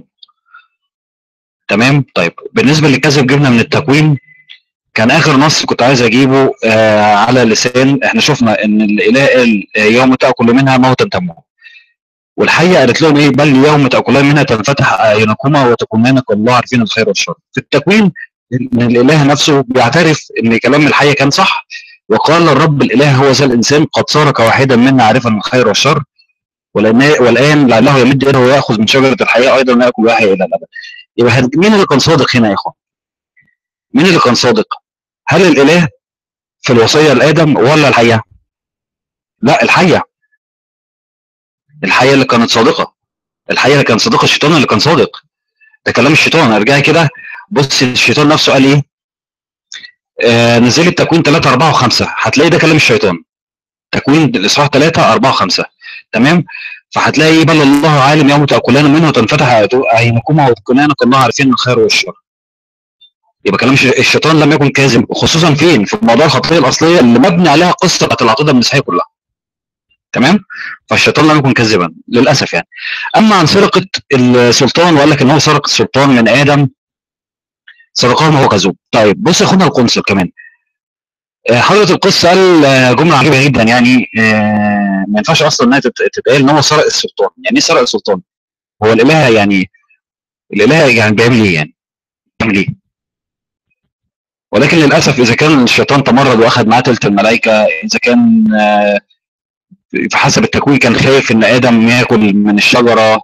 تمام. طيب بالنسبة للكذب جبنا من التكوين. كان اخر نص كنت عايز اجيبه على لسان. احنا شفنا ان الاله قال يوم تاكل منها موتا تموت، والحيه قالت لهم ايه؟ بل يوم تاكلان منها تنفتح اعينكما وتكونان كالله عارفين الخير والشر. في التكوين ان الاله نفسه بيعترف ان كلام الحيه كان صح، وقال الرب الاله هو ذا الانسان قد صار كواحدا منا عارفا الخير والشر، والان لعله يمد يده وياخذ من شجره الحياه ايضا وياكل ويحيا الى الابد. يبقى مين اللي كان صادق هنا يا اخوان؟ مين اللي كان صادق؟ هل الاله في الوصيه لادم ولا الحيه؟ لا الحيه. الحيه اللي كانت صادقه، الحيه اللي كانت صادقه. الشيطان اللي كان صادق. ده كلام الشيطان. ارجعي كده بص الشيطان نفسه قال ايه. نزل التكوين 3 4 و5 هتلاقي ده كلام الشيطان. تكوين الاصحاح 3 4 و5 تمام. فهتلاقي ايه؟ بل الله عالم يوم تاكلان منه وتنفتح اعينكما وتكونان كالله عارفين الخير والشر. يبقى كلام الشيطان لم يكن كاذب، خصوصا فين؟ في موضوع الخطيه الاصليه اللي مبني عليها قصه العقيده المسيحيه كلها، تمام. فالشيطان لم يكن كاذبا للاسف يعني. اما عن سرقه السلطان وقال لك ان هو سرق السلطان من ادم، سرقه وهو كذوب. طيب بص يا اخونا القنصل كمان، حضرة القصة قال جملة عجيبة جدا يعني. ما ينفعش اصلا انها تتقال ان هو سرق السلطان. يعني ايه سرق السلطان؟ هو الاله يعني، الاله يعني بيعمل ايه يعني؟ بيعمل ايه؟ ولكن للاسف اذا كان الشيطان تمرد واخذ معاه ثلث الملائكه، اذا كان في حسب التكوين كان خايف ان ادم ياكل من الشجره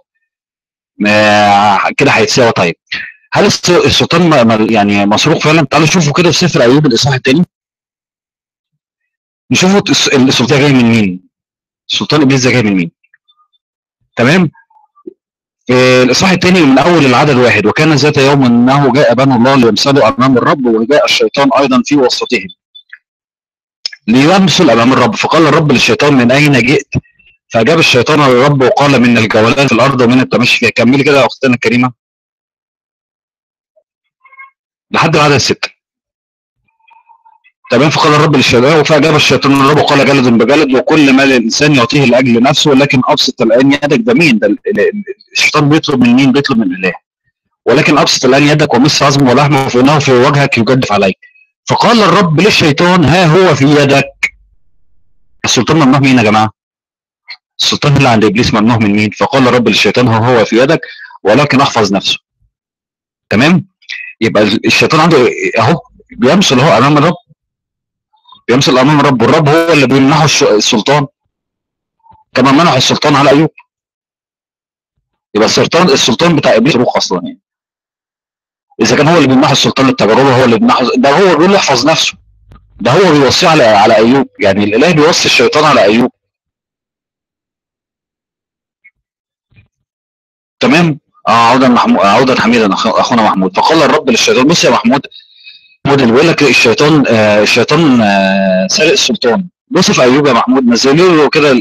كده هيتساوى. طيب هل السلطان يعني مسروق فعلا؟ تعالوا شوفوا كده في سفر ايوب الاصحاح الثاني، نشوفوا السلطان جاي من مين؟ سلطان ابليس ده جاي من مين؟ تمام. الاصحاح الثاني من اول العدد 1، وكان ذات يوم انه جاء بنو الله ليمثلوا امام الرب، وجاء الشيطان ايضا في وسطهم ليمثل امام الرب، فقال الرب للشيطان من اين جئت؟ فاجاب الشيطان للرب وقال من الجولان في الارض ومن التمشي فيها. كملي كده يا اختنا الكريمه لحد العدد 6. تمام. فقال الرب للشيطان، فاجاب الشيطان الرب وقال جلد بجلد وكل ما الانسان يعطيه لاجل نفسه، ولكن ابسط الان يدك. ده مين؟ ده الشيطان بيطلب من مين؟ بيطلب من الاله. ولكن ابسط الان يدك ومس عظمه ولحمه فانه في وجهك يجدف عليك. فقال الرب للشيطان ها هو في يدك. السلطان ممنوع مين يا جماعه؟ السلطان اللي عند ابليس ممنوع من مين؟ فقال الرب للشيطان ها هو في يدك ولكن احفظ نفسه. تمام؟ يبقى الشيطان عنده اهو بيمثل اهو امام الرب، بيمثل امام الرب، والرب هو اللي بيمنحه السلطان كما منح السلطان على ايوب. يبقى السلطان بتاع ابليس روح اصلا يعني. اذا كان هو اللي بيمنحه السلطان للتجربه، هو اللي بيمنحه، ده هو بيقول له احفظ نفسه، ده هو بيوصيه على ايوب، يعني الاله بيوصي الشيطان على ايوب. تمام. عودا حميدا اخونا محمود. فقال الرب للشيطان بص يا محمود، اللي بيقول لك الشيطان الشيطان سارق السلطان. بص في ايوب يا محمود، نزلوا له كده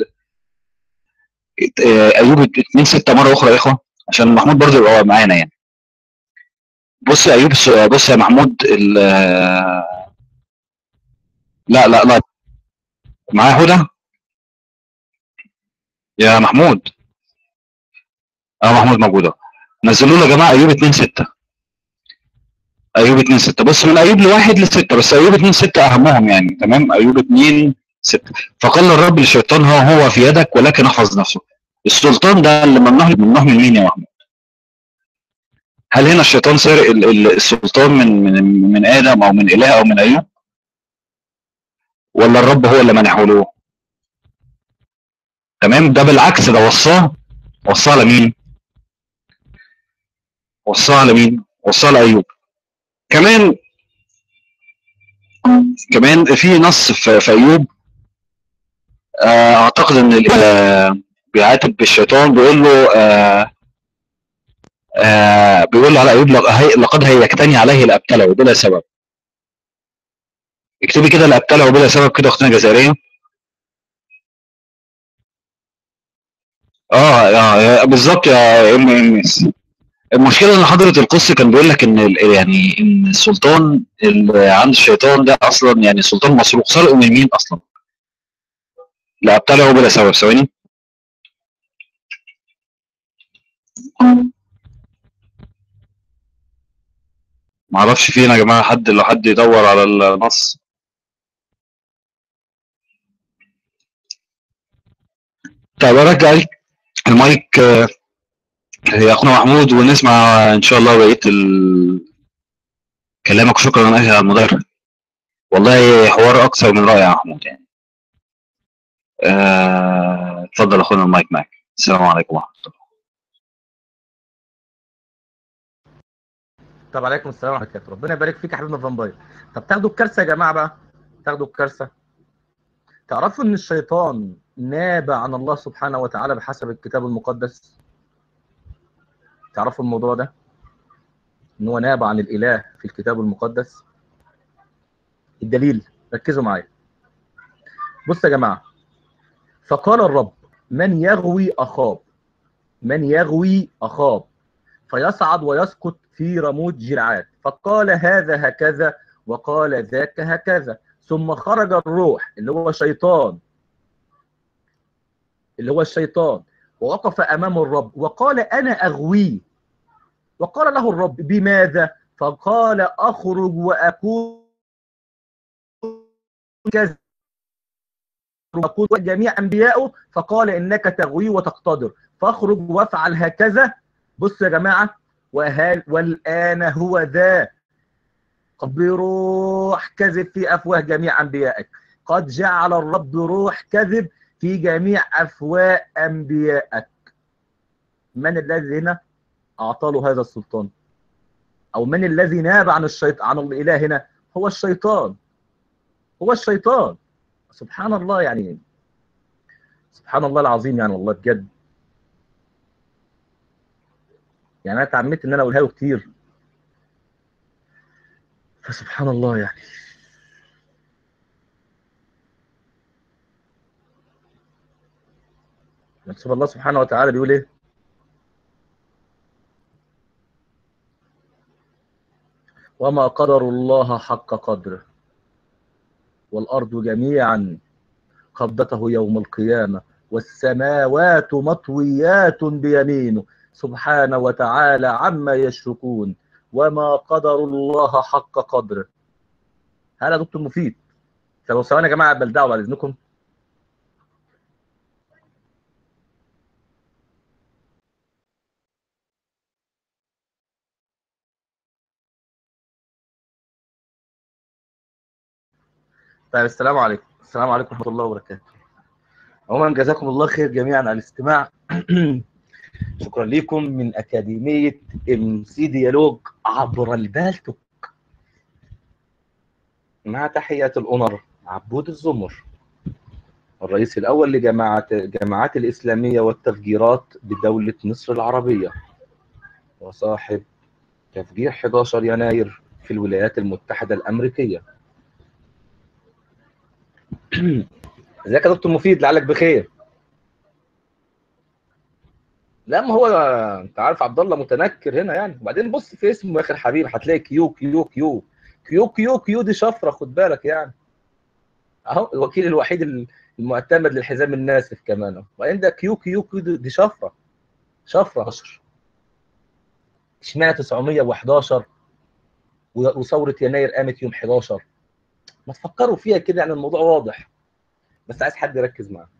ايوب 2:6 مره اخرى يا اخوه، عشان محمود برضه يبقى معانا يعني. بص يا ايوب، بص يا محمود لا لا لا، معايا هدى يا محمود. محمود موجوده. نزلوا له يا جماعه ايوب 2:6. ايوب 2:6. بص من ايوب ل1 ل6، بس ايوب 2:6 اهمهم يعني. تمام. ايوب 2:6. فقال الرب للشيطان ها هو في يدك ولكن احفظ نفسه. السلطان ده اللي ممنوع من مين يا محمود؟ هل هنا الشيطان سارق السلطان من ادم او من اله او من ايوب؟ ولا الرب هو اللي منحه له؟ تمام. ده بالعكس، ده وصاه لمين؟ وصاه لايوب. كمان في نص في ايوب، اعتقد ان بيعاتب بالشيطان، بيقول له بيقول له على ايوب لقد هيجتني عليه لابتلعه بلا سبب. اكتبي كده لابتلعه بلا سبب كده اختنا جزائريه. بالظبط يا ام اس. المشكله ان حضره القدس كان بيقول لك ان يعني ان السلطان اللي عند الشيطان ده اصلا يعني سلطان مسروق، سرقه من مين اصلا؟ لابتلعه بلا سبب. ثواني. ما اعرفش فين يا جماعه، لو حد يدور على النص. طيب ارجع لك المايك يا اخونا محمود، ونسمع ان شاء الله بقيه كلامك. شكرا اخي على المداخله، والله حوار اكثر من رائع يا محمود يعني. اتفضل اخونا المايك معك. السلام عليكم ورحمه الله. طب عليكم السلام ورحمه الله وبركاته. ربنا يبارك فيك يا حبيبنا فامباير. طب تاخدوا الكارثه يا جماعه بقى، تاخدوا الكارثه. تعرفوا ان الشيطان ناب عن الله سبحانه وتعالى بحسب الكتاب المقدس؟ تعرفوا الموضوع ده؟ ان هو ناب عن الاله في الكتاب المقدس. الدليل، ركزوا معايا. بصوا يا جماعه، فقال الرب من يغوي اخاب فيصعد ويسقط في رموت جلعاد، فقال هذا هكذا وقال ذاك هكذا. ثم خرج الروح اللي هو الشيطان ووقف امام الرب وقال انا اغويه. وقال له الرب بماذا؟ فقال اخرج واكون كذا جميع انبيائه. فقال انك تغوي وتقتدر، فاخرج وافعل هكذا. بصوا يا جماعه، والان هو ذا بروح كذب في افواه جميع انبيائك. قد جعل الرب روح كذب في جميع افواه انبيائك. من الذي هنا اعطى له هذا السلطان؟ او من الذي ناب عن عن الاله هنا؟ هو الشيطان. سبحان الله يعني، سبحان الله العظيم يعني، والله بجد يعني. انا اتعمدت ان انا اقولها له كتير، فسبحان الله يعني. شوف الله سبحانه وتعالى بيقول ايه؟ وما قدر الله حق قدره والارض جميعا قبضته يوم القيامه والسماوات مطويات بيمينه سبحانه وتعالى عما يشركون. وما قدر الله حق قدره. هلا يا دكتور مفيد. طب ثواني يا جماعه بلدعوا بعد اذنكم. طيب السلام عليكم. السلام عليكم ورحمه الله وبركاته. عموما جزاكم الله خير جميعا على الاستماع. شكرا لكم من اكاديميه MC ديالوج عبر البالتوك. مع تحيات الأونر عبود الزمر، الرئيس الأول لجماعات الإسلامية والتفجيرات بدولة مصر العربية، وصاحب تفجير 11 يناير في الولايات المتحدة الأمريكية. ازيك يا دكتور مفيد؟ لعلك بخير. لا ما هو انت عارف عبد الله متنكر هنا يعني. وبعدين بص في اسمه يا اخي الحبيب هتلاقي كيو كيو كيو كيو كيو كيو، دي شفره خد بالك يعني. اهو الوكيل الوحيد المعتمد للحزام الناسف كمان اهو. وبعدين ده كيو كيو كيو، دي شفره شفره. اشمعنى 911 وثوره يناير قامت يوم 11؟ ما تفكروا فيها كده يعني، الموضوع واضح بس عايز حد يركز معاه.